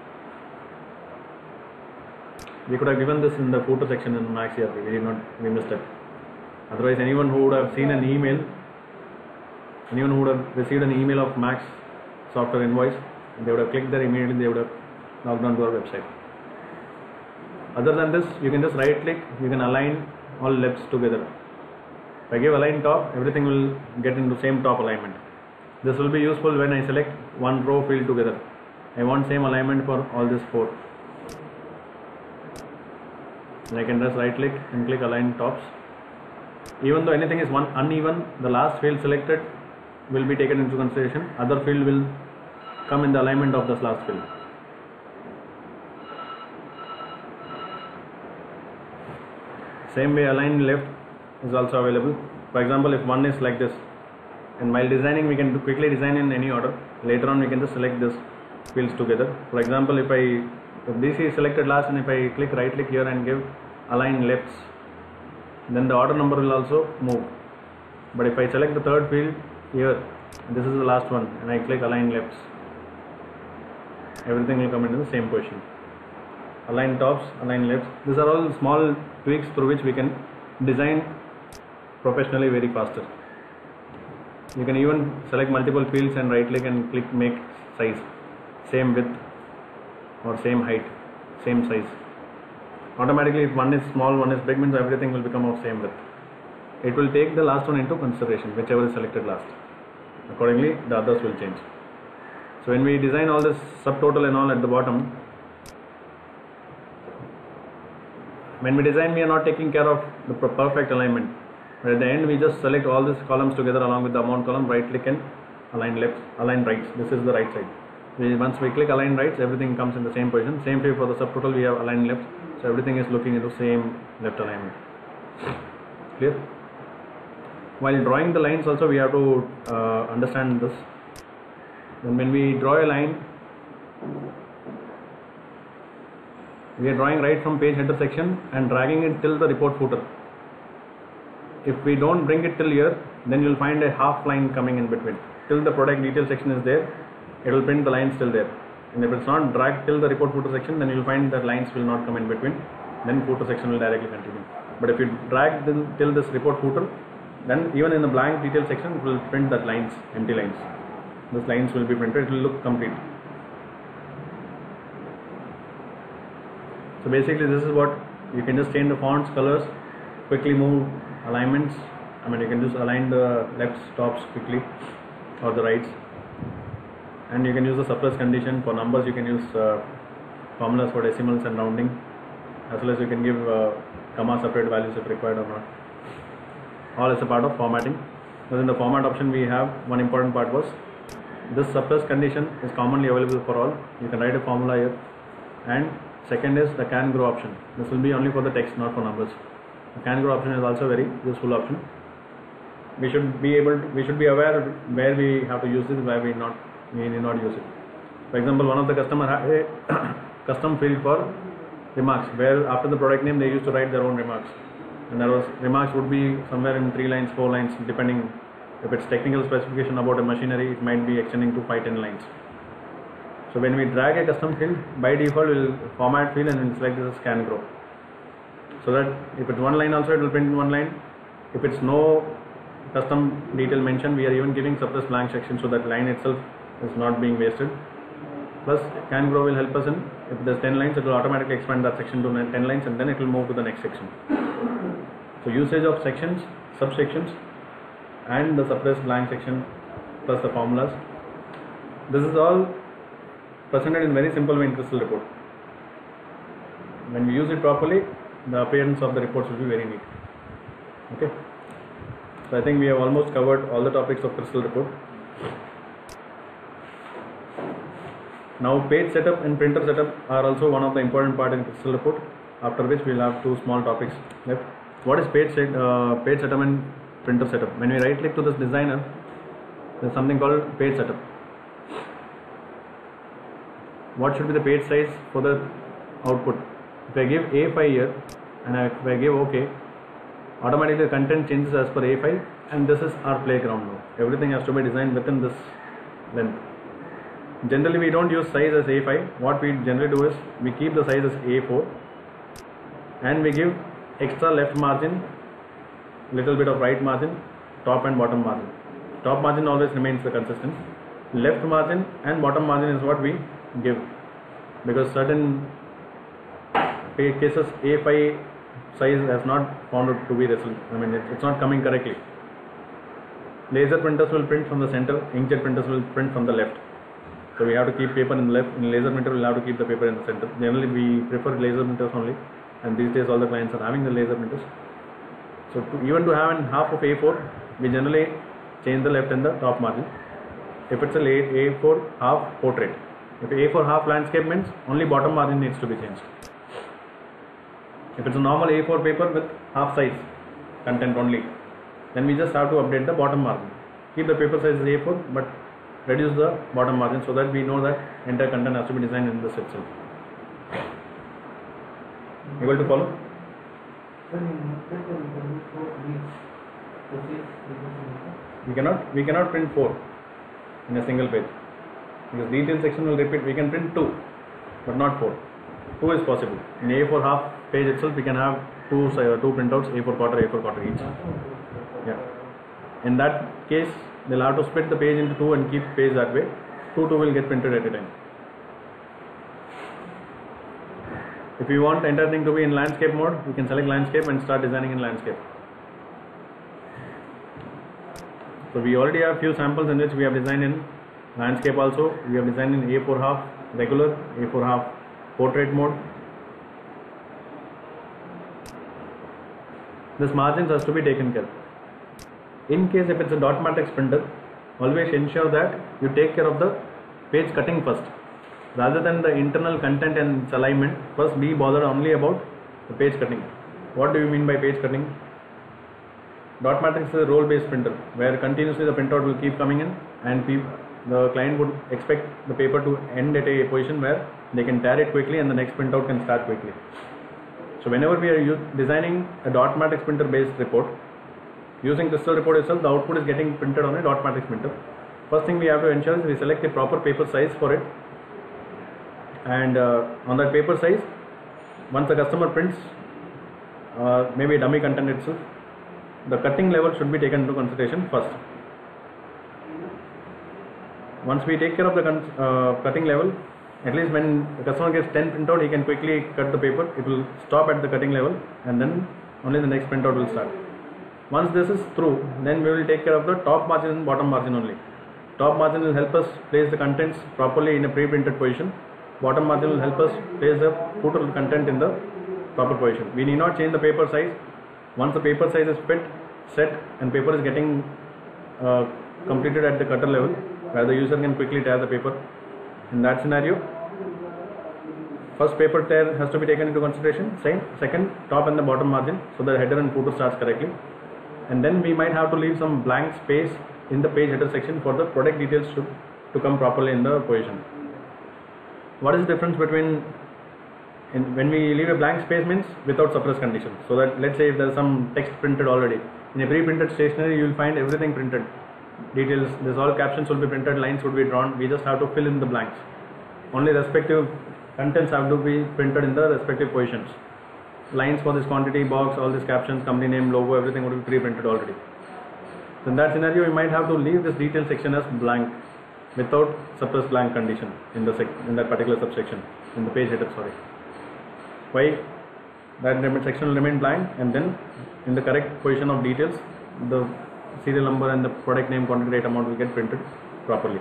We could have given this in the footer section in Max E R P. We did not. We missed it. Otherwise, anyone who would have seen an email, anyone who would have received an email of Max software invoice, they would have clicked there immediately. They would have logged on to our website. Other than this, you can just right click, you can align all lefts together. If I give align top, everything will get into same top alignment. This will be useful when I select one row field together. I want same alignment for all these four. And I can just right click and click align tops. Even though anything is one uneven, the last field selected will be taken into consideration. Other field will come in the alignment of this last field. Same way align left is also available. For example, if one is like this, and while designing we can do quickly design in any order. Later on we can just select this fields together. For example, if I if this is selected last and if I click right click here and give align lefts, then the order number will also move. But if I select the third field here, this is the last one, and I click align lefts, everything will come into the same position. Align tops, align lefts. These are all small tweaks through which we can design professionally very faster. You can even select multiple fields and right click and click make size, same width or same height, same size. Automatically if one is small, one is big, means everything will become of same width. It will take the last one into consideration, whichever is selected last. Accordingly the others will change. So when we design all this subtotal and all at the bottom, when we design we are not taking care of the perfect alignment. But at the end we just select all these columns together along with the amount column, right click and align left, align rights. This is the right side. We, once we click align rights, everything comes in the same position. Same way for the subtotal we have align left. So everything is looking into same left alignment. Clear? While drawing the lines also we have to uh, understand this. Then when we draw a line, we are drawing right from page header section and dragging it till the report footer. If we don't bring it till here, then you will find a half line coming in between. Till the product detail section is there, it will print the lines till there. And if it's not dragged till the report footer section, then you will find that lines will not come in between. Then footer section will directly continue. But if you drag them till this report footer, then even in the blank detail section, it will print that lines, empty lines. Those lines will be printed, it will look complete. So basically this is what you can just change the fonts, colors, quickly move alignments. I mean you can just align the lefts, tops quickly or the rights, and you can use the suppress condition. For numbers you can use uh, formulas for decimals and rounding, as well as you can give uh, comma separate values if required or not. All is a part of formatting. Within the format option we have one important part was this suppress condition is commonly available for all. You can write a formula here. And second is the can grow option. This will be only for the text, not for numbers. The can grow option is also very useful option. We should be able to, we should be aware where we have to use this, where we not we need not use it. For example, one of the customer had a custom field for remarks, where after the product name they used to write their own remarks, and that was remarks would be somewhere in three lines, four lines, depending. If it's technical specification about a machinery, it might be extending to five ten lines. So when we drag a custom field, by default we will format field and we'll select this as can grow. So that if it's one line also, it will print in one line. If it's no custom detail mentioned, we are even giving suppress blank section, so that line itself is not being wasted. Plus can grow will help us in, if there's ten lines, it will automatically expand that section to ten lines, and then it will move to the next section. So usage of sections, subsections, and the suppress blank section plus the formulas. This is all presented in very simple way in Crystal report. When we use it properly, the appearance of the reports will be very neat. Okay. So I think we have almost covered all the topics of Crystal report. Now page setup and printer setup are also one of the important part in Crystal report, after which we will have two small topics left. What is page, set, uh, page setup and printer setup? When we right click to this designer, there is something called page setup. What should be the page size for the output? If I give A five here and if I give OK, automatically the content changes as per A five, and this is our playground now. Everything has to be designed within this length. Generally we don't use size as A five. What we generally do is we keep the size as A four and we give extra left margin, little bit of right margin, top and bottom margin. Top margin always remains the consistent. Left margin and bottom margin is what we give, because certain cases A five size has not found out to be result. I mean it's not coming correctly. Laser printers will print from the center, inkjet printers will print from the left. So we have to keep paper in the left. In laser printer we'll have to keep the paper in the center. Generally we prefer laser printers only, and these days all the clients are having the laser printers. So to, even to have in half of A four, we generally change the left and the top margin. If it's a A four half portrait, if A four half landscape means only bottom margin needs to be changed. If it's a normal A four paper with half size content only, then we just have to update the bottom margin. Keep the paper size as A four but reduce the bottom margin so that we know that entire content has to be designed in this itself. Able to follow? We cannot we cannot print four in a single page, because detail section will repeat. We can print two but not four. Two is possible. In A four half page itself we can have two uh, two printouts, A four quarter, A four quarter each. Yeah. In that case they'll have to split the page into two and keep page that way. Two two will get printed at a time. If you want the entire thing to be in landscape mode, you can select landscape and start designing in landscape. So we already have few samples in which we have designed in landscape also. We have designed in A four half regular, A four half portrait mode. This margins has to be taken care of. In case if it's a dot matrix printer, always ensure that you take care of the page cutting first. Rather than the internal content and its alignment, first be bothered only about the page cutting. What do you mean by page cutting? Dot matrix is a role based printer where continuously the printout will keep coming in, and the client would expect the paper to end at a position where they can tear it quickly and the next printout can start quickly. So whenever we are designing a dot matrix printer based report, using Crystal report itself, the output is getting printed on a dot matrix printer. First thing we have to ensure is we select a proper paper size for it, and uh, on that paper size, once the customer prints uh, maybe dummy content itself, the cutting level should be taken into consideration first. Once we take care of the uh, cutting level, at least when the customer gets ten printout, he can quickly cut the paper. It will stop at the cutting level and then only the next printout will start. Once this is through, then we will take care of the top margin and bottom margin only. Top margin will help us place the contents properly in a pre-printed position. Bottom margin will help us place the footer content in the proper position. We need not change the paper size. Once the paper size is fit, set, and paper is getting uh, completed at the cutter level, where the user can quickly tear the paper. In that scenario, first paper tear has to be taken into consideration. Same, second, top and the bottom margin, so the header and footer starts correctly. And then we might have to leave some blank space in the page header section for the product details to, to come properly in the position. What is the difference between in, when we leave a blank space means without suppress condition? So that let's say if there is some text printed already, in a pre-printed stationery you will find everything printed. Details, this all captions will be printed, lines would be drawn, we just have to fill in the blanks. Only respective contents have to be printed in the respective positions. Lines for this quantity, box, all these captions, company name, logo, everything would be pre-printed already. So in that scenario, we might have to leave this detail section as blank without suppress blank condition in the sec in that particular subsection, in the page header, sorry. Why? That section will remain blank, and then in the correct position of details, the serial number and the product name, quantity, rate, amount will get printed properly.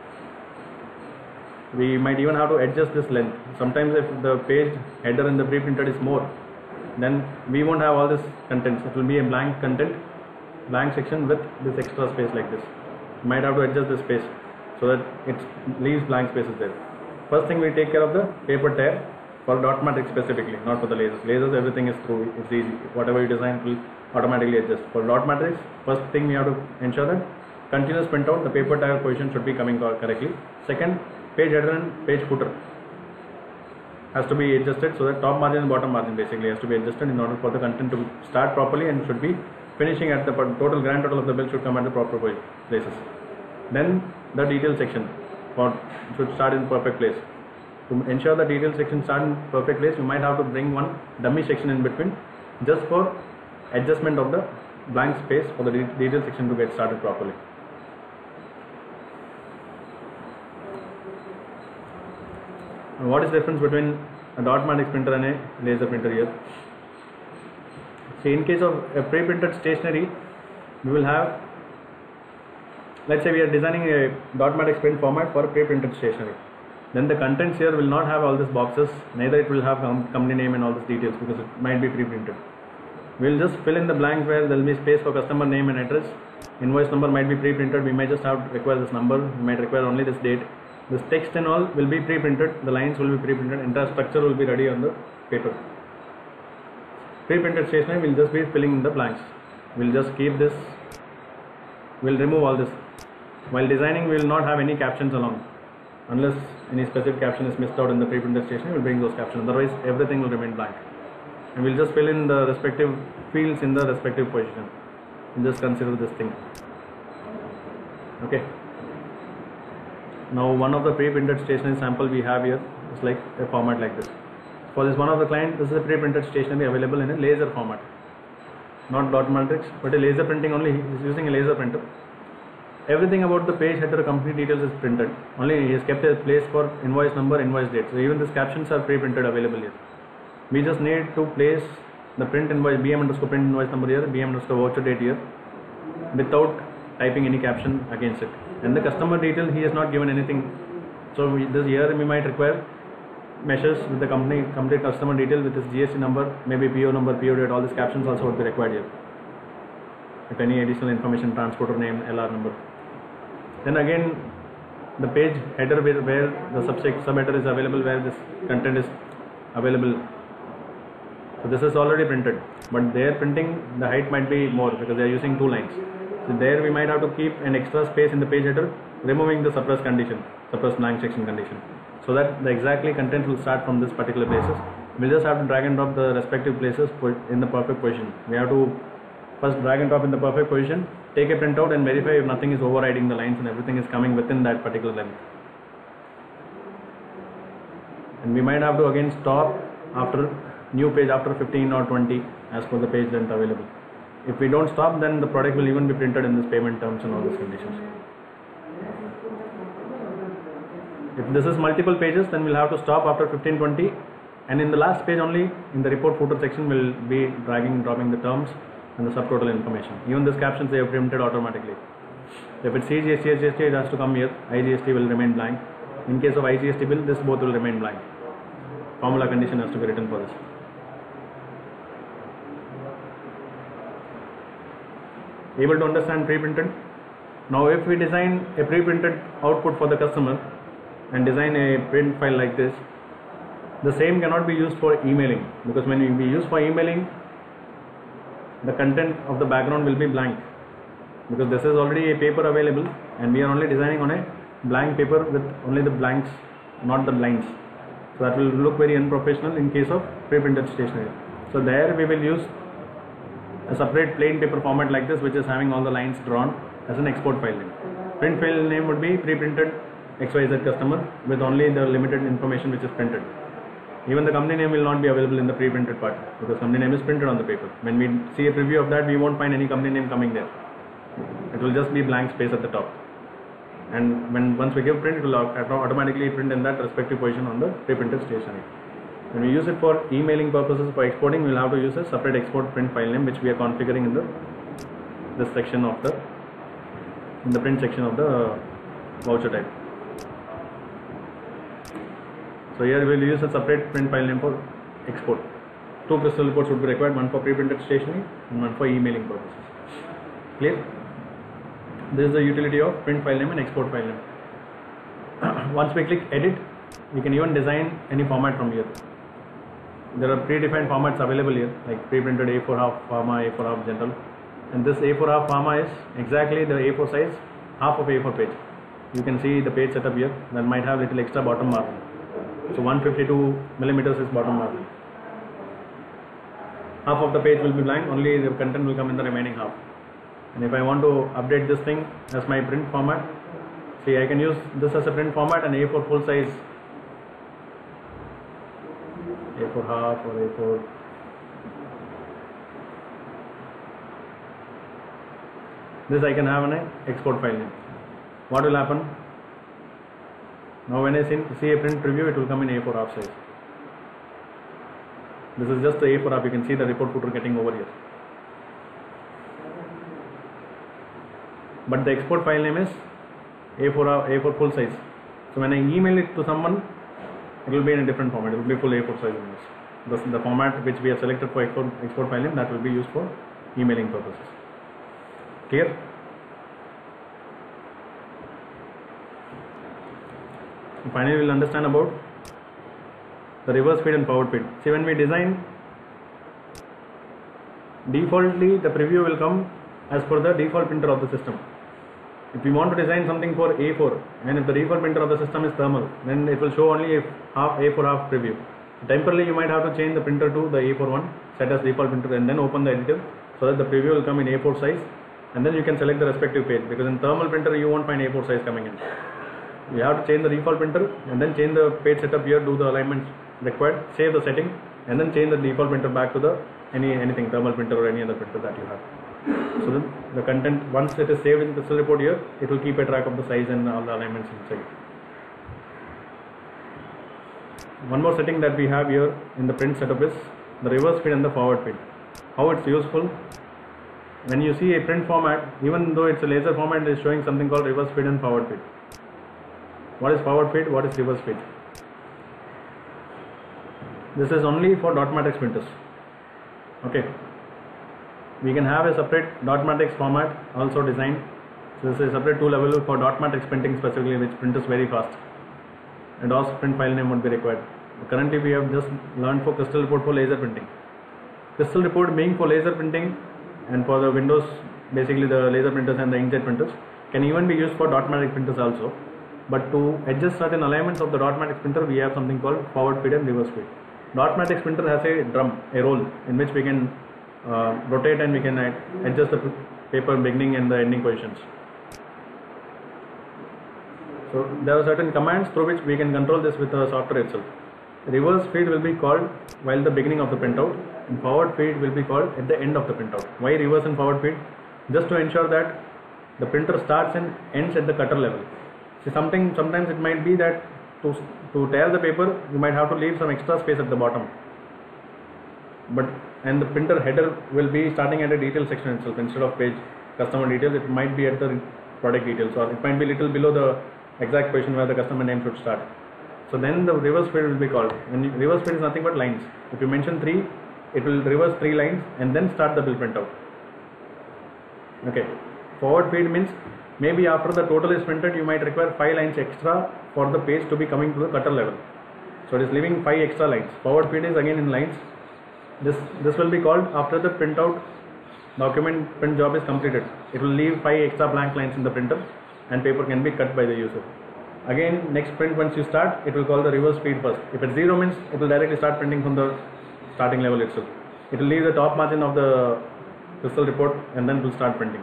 We might even have to adjust this length. Sometimes if the page header in the pre-printed is more, then we won't have all this contents. It will be a blank content, blank section with this extra space like this. You might have to adjust the space so that it leaves blank spaces there. First thing, we take care of the paper tear for dot matrix specifically, not for the lasers. Lasers, everything is through, it's easy. Whatever you design will automatically adjust. For dot matrix, first thing we have to ensure that continuous printout, the paper tear position should be coming correctly. Second, page header and page footer. has to be adjusted, so that top margin and bottom margin basically has to be adjusted in order for the content to start properly and should be finishing at the total grand total of the bill should come at the proper places. Then the detail section for should start in perfect place. To ensure the detail section start in perfect place, you might have to bring one dummy section in between just for adjustment of the blank space for the de detail section to get started properly. And what is the difference between a dot-matrix printer and a laser printer here? See, in case of a pre-printed stationery, we will have, let's say we are designing a dot-matrix print format for a pre-printed stationery. Then the contents here will not have all these boxes, neither it will have com company name and all these details because it might be pre-printed. We will just fill in the blank where there will be space for customer name and address. Invoice number might be pre-printed, we may just have to require this number, we might require only this date. This text and all will be pre-printed, the lines will be pre-printed, entire structure will be ready on the paper. Pre-printed stationery will just be filling in the blanks. We'll just keep this, we'll remove all this. While designing, we will not have any captions along. Unless any specific caption is missed out in the pre-printed stationery, we'll bring those captions. Otherwise, everything will remain blank. And we'll just fill in the respective fields in the respective position. And just consider this thing. Okay. Now, one of the pre-printed stationery sample we have here is like a format like this. For this one of the client, this is a pre-printed stationery available in a laser format. Not dot matrix, but a laser printing only. He is using a laser printer. Everything about the page header company details is printed. Only he has kept a place for invoice number, invoice date. So even these captions are pre-printed available here. We just need to place the print invoice, B M underscore print invoice number here, B M underscore voucher date here, without typing any caption against it. And the customer detail, he has not given anything. So we, this year we might require measures with the company, complete customer detail with his G S T number, maybe P O number, P O date, all these captions also would be required here. If any additional information, transporter name, L R number. Then again, the page header where, where the subject subheader is available, where this content is available. So this is already printed, but their printing, the height might be more because they are using two lines. So there we might have to keep an extra space in the page header, removing the suppress condition, suppress blank section condition, so that the exactly content will start from this particular places. We'll just have to drag and drop the respective places in the perfect position. We have to first drag and drop in the perfect position, take a printout and verify if nothing is overriding the lines and everything is coming within that particular length. And we might have to again stop after new page after fifteen or twenty as per the page length available. If we don't stop, then the product will even be printed in this payment terms and all these conditions. If this is multiple pages, then we'll have to stop after fifteen twenty, and in the last page only, in the report footer section, we'll be dragging and dropping the terms and the subtotal information. Even these captions, they are printed automatically. If it's C G S T, S G S T, it has to come here. I G S T will remain blank. In case of I G S T bill, this both will remain blank. Formula condition has to be written for this. Able to understand pre-printed? Now if we design a pre-printed output for the customer and design a print file like this, the same cannot be used for emailing, because when we use for emailing, the content of the background will be blank, because this is already a paper available and we are only designing on a blank paper with only the blanks, not the lines. So that will look very unprofessional in case of pre-printed stationery. So there we will use a separate plain paper format like this, which is having all the lines drawn as an export file name. Print file name would be pre-printed X Y Z customer with only the limited information which is printed. Even the company name will not be available in the pre-printed part, because company name is printed on the paper. When we see a preview of that, we won't find any company name coming there. It will just be blank space at the top. And when once we give print, it will automatically print in that respective position on the pre-printed stationery. When we use it for emailing purposes, for exporting, we will have to use a separate export print file name, which we are configuring in the this section of the in the print section of the voucher type. So here we will use a separate print file name for export. Two crystal reports would be required, one for pre-printed stationery and one for emailing purposes. Clear? This is the utility of print file name and export file name. Once we click edit, we can even design any format from here. There are predefined formats available here, like pre-printed A four half pharma, A four half general, and this A four half pharma is exactly the A four size, half of A four page. You can see the page setup here that might have little extra bottom margin. So one fifty-two millimeters is bottom margin. Half of the page will be blank, only the content will come in the remaining half. And if I want to update this thing as my print format, see, I can use this as a print format and A four full size, A four half or A four. This I can have an export file name. What will happen? Now when I see a print preview, it will come in A four half size. This is just the A four half. You can see the report footer getting over here. But the export file name is A four A four full size. So when I email it to someone, it will be in a different format. It will be full A four size image. This is the format which we have selected for export, export file name, that will be used for emailing purposes. Clear? And finally, we will understand about the reverse feed and forward feed. See, when we design, defaultly the preview will come as per the default printer of the system. If we want to design something for A four, and if the default printer of the system is thermal, then it will show only a half A four half preview. Temporarily, you might have to change the printer to the A four one, set as default printer, and then open the editor so that the preview will come in A four size, and then you can select the respective page, because in thermal printer you won't find A four size coming in. You have to change the default printer and then change the page setup here, do the alignment required, save the setting, and then change the default printer back to the any anything thermal printer or any other printer that you have. So then the content, once it is saved in the Crystal report here, it will keep a track of the size and all the alignments inside. One more setting that we have here in the print setup is the reverse feed and the forward feed. How it's useful? When you see a print format, even though it's a laser format, it is showing something called reverse feed and forward feed. What is forward feed? What is reverse feed? This is only for dot matrix printers. Okay. We can have a separate dot matrix format also designed. So this is a separate tool available for dot matrix printing specifically, which printers very fast. And also print file name would be required. Currently we have just learned for Crystal report for laser printing. Crystal report being for laser printing and for the Windows, basically the laser printers and the inkjet printers, can even be used for dot matrix printers also. But to adjust certain alignments of the dot matrix printer, we have something called forward feed and reverse feed. Dot matrix printer has a drum, a roll in which we can uh, rotate and we can adjust the paper beginning and the ending positions. So there are certain commands through which we can control this with the software itself. Reverse feed will be called while the beginning of the printout, and forward feed will be called at the end of the printout. Why reverse and forward feed? Just to ensure that the printer starts and ends at the cutter level. See, something sometimes it might be that to to tear the paper, you might have to leave some extra space at the bottom. But and the printer header will be starting at a detail section itself instead of page customer details. It might be at the product details, or it might be little below the exact position where the customer name should start. So then the reverse feed will be called. And reverse feed is nothing but lines. If you mention three, it will reverse three lines and then start the bill printout. Okay. Forward feed means maybe after the total is printed, you might require five lines extra for the page to be coming to the cutter level. So it is leaving five extra lines. Forward feed is again in lines. This this will be called after the printout document print job is completed. It will leave five extra blank lines in the printer, and paper can be cut by the user. Again, next print once you start, it will call the reverse feed first. If it's zero means it will directly start printing from the starting level itself. It will leave the top margin of the Crystal report and then it will start printing.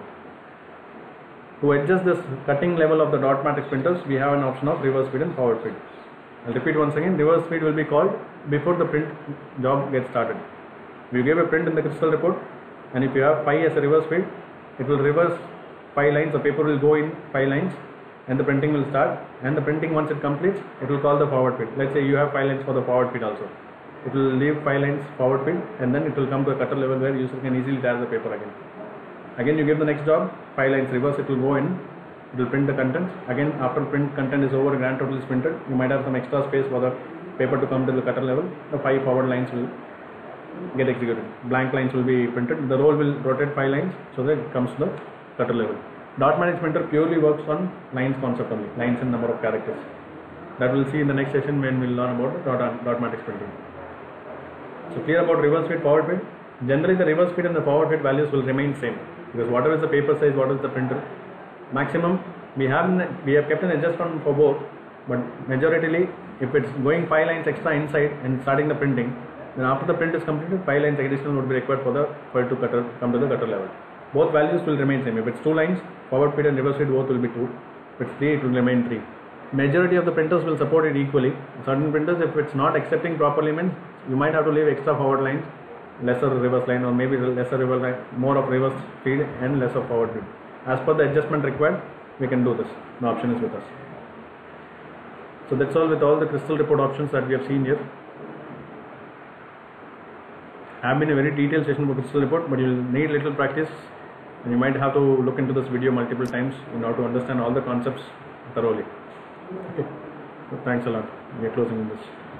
To adjust this cutting level of the dot matrix printers, we have an option of reverse feed and forward feed. I'll repeat once again. Reverse feed will be called before the print job gets started. We give a print in the Crystal report, and if you have five as a reverse feed, it will reverse five lines. The paper will go in five lines, and the printing will start. And the printing, once it completes, it will call the forward feed. Let's say you have five lines for the forward feed also. It will leave five lines forward feed, and then it will come to a cutter level where user can easily tear the paper again. Again, you give the next job, five lines reverse, it will go in, it will print the contents. Again, after print content is over, grand total is printed, you might have some extra space for the paper to come to the cutter level. The five forward lines will get executed. Blank lines will be printed. The roll will rotate five lines so that it comes to the cutter level. Dot matrix printer purely works on lines concept only, lines and number of characters. That we'll see in the next session when we'll learn about dot, dot matrix printing. So clear about reverse feed, forward feed. Generally the reverse feed and the forward feed values will remain same, because whatever is the paper size, what is the printer, maximum we have we have kept an adjustment for both. But majoritarily, if it's going five lines extra inside and starting the printing, then after the print is completed, five lines additional would be required for the for it to cutter come to the cutter level. Both values will remain same. If it's two lines, forward feed and reverse feed both will be two. If it's three, it will remain three. Majority of the printers will support it equally. Certain printers, if it's not accepting properly, means you might have to leave extra forward lines, lesser reverse line, or maybe lesser reverse line, more of reverse feed and less of forward feed. As per the adjustment required, we can do this. The option is with us. So that's all with all the crystal report options that we have seen here. I have been a very detailed session about crystal report, but you will need little practice, and you might have to look into this video multiple times in order to understand all the concepts thoroughly. Okay. So thanks a lot. We are closing this.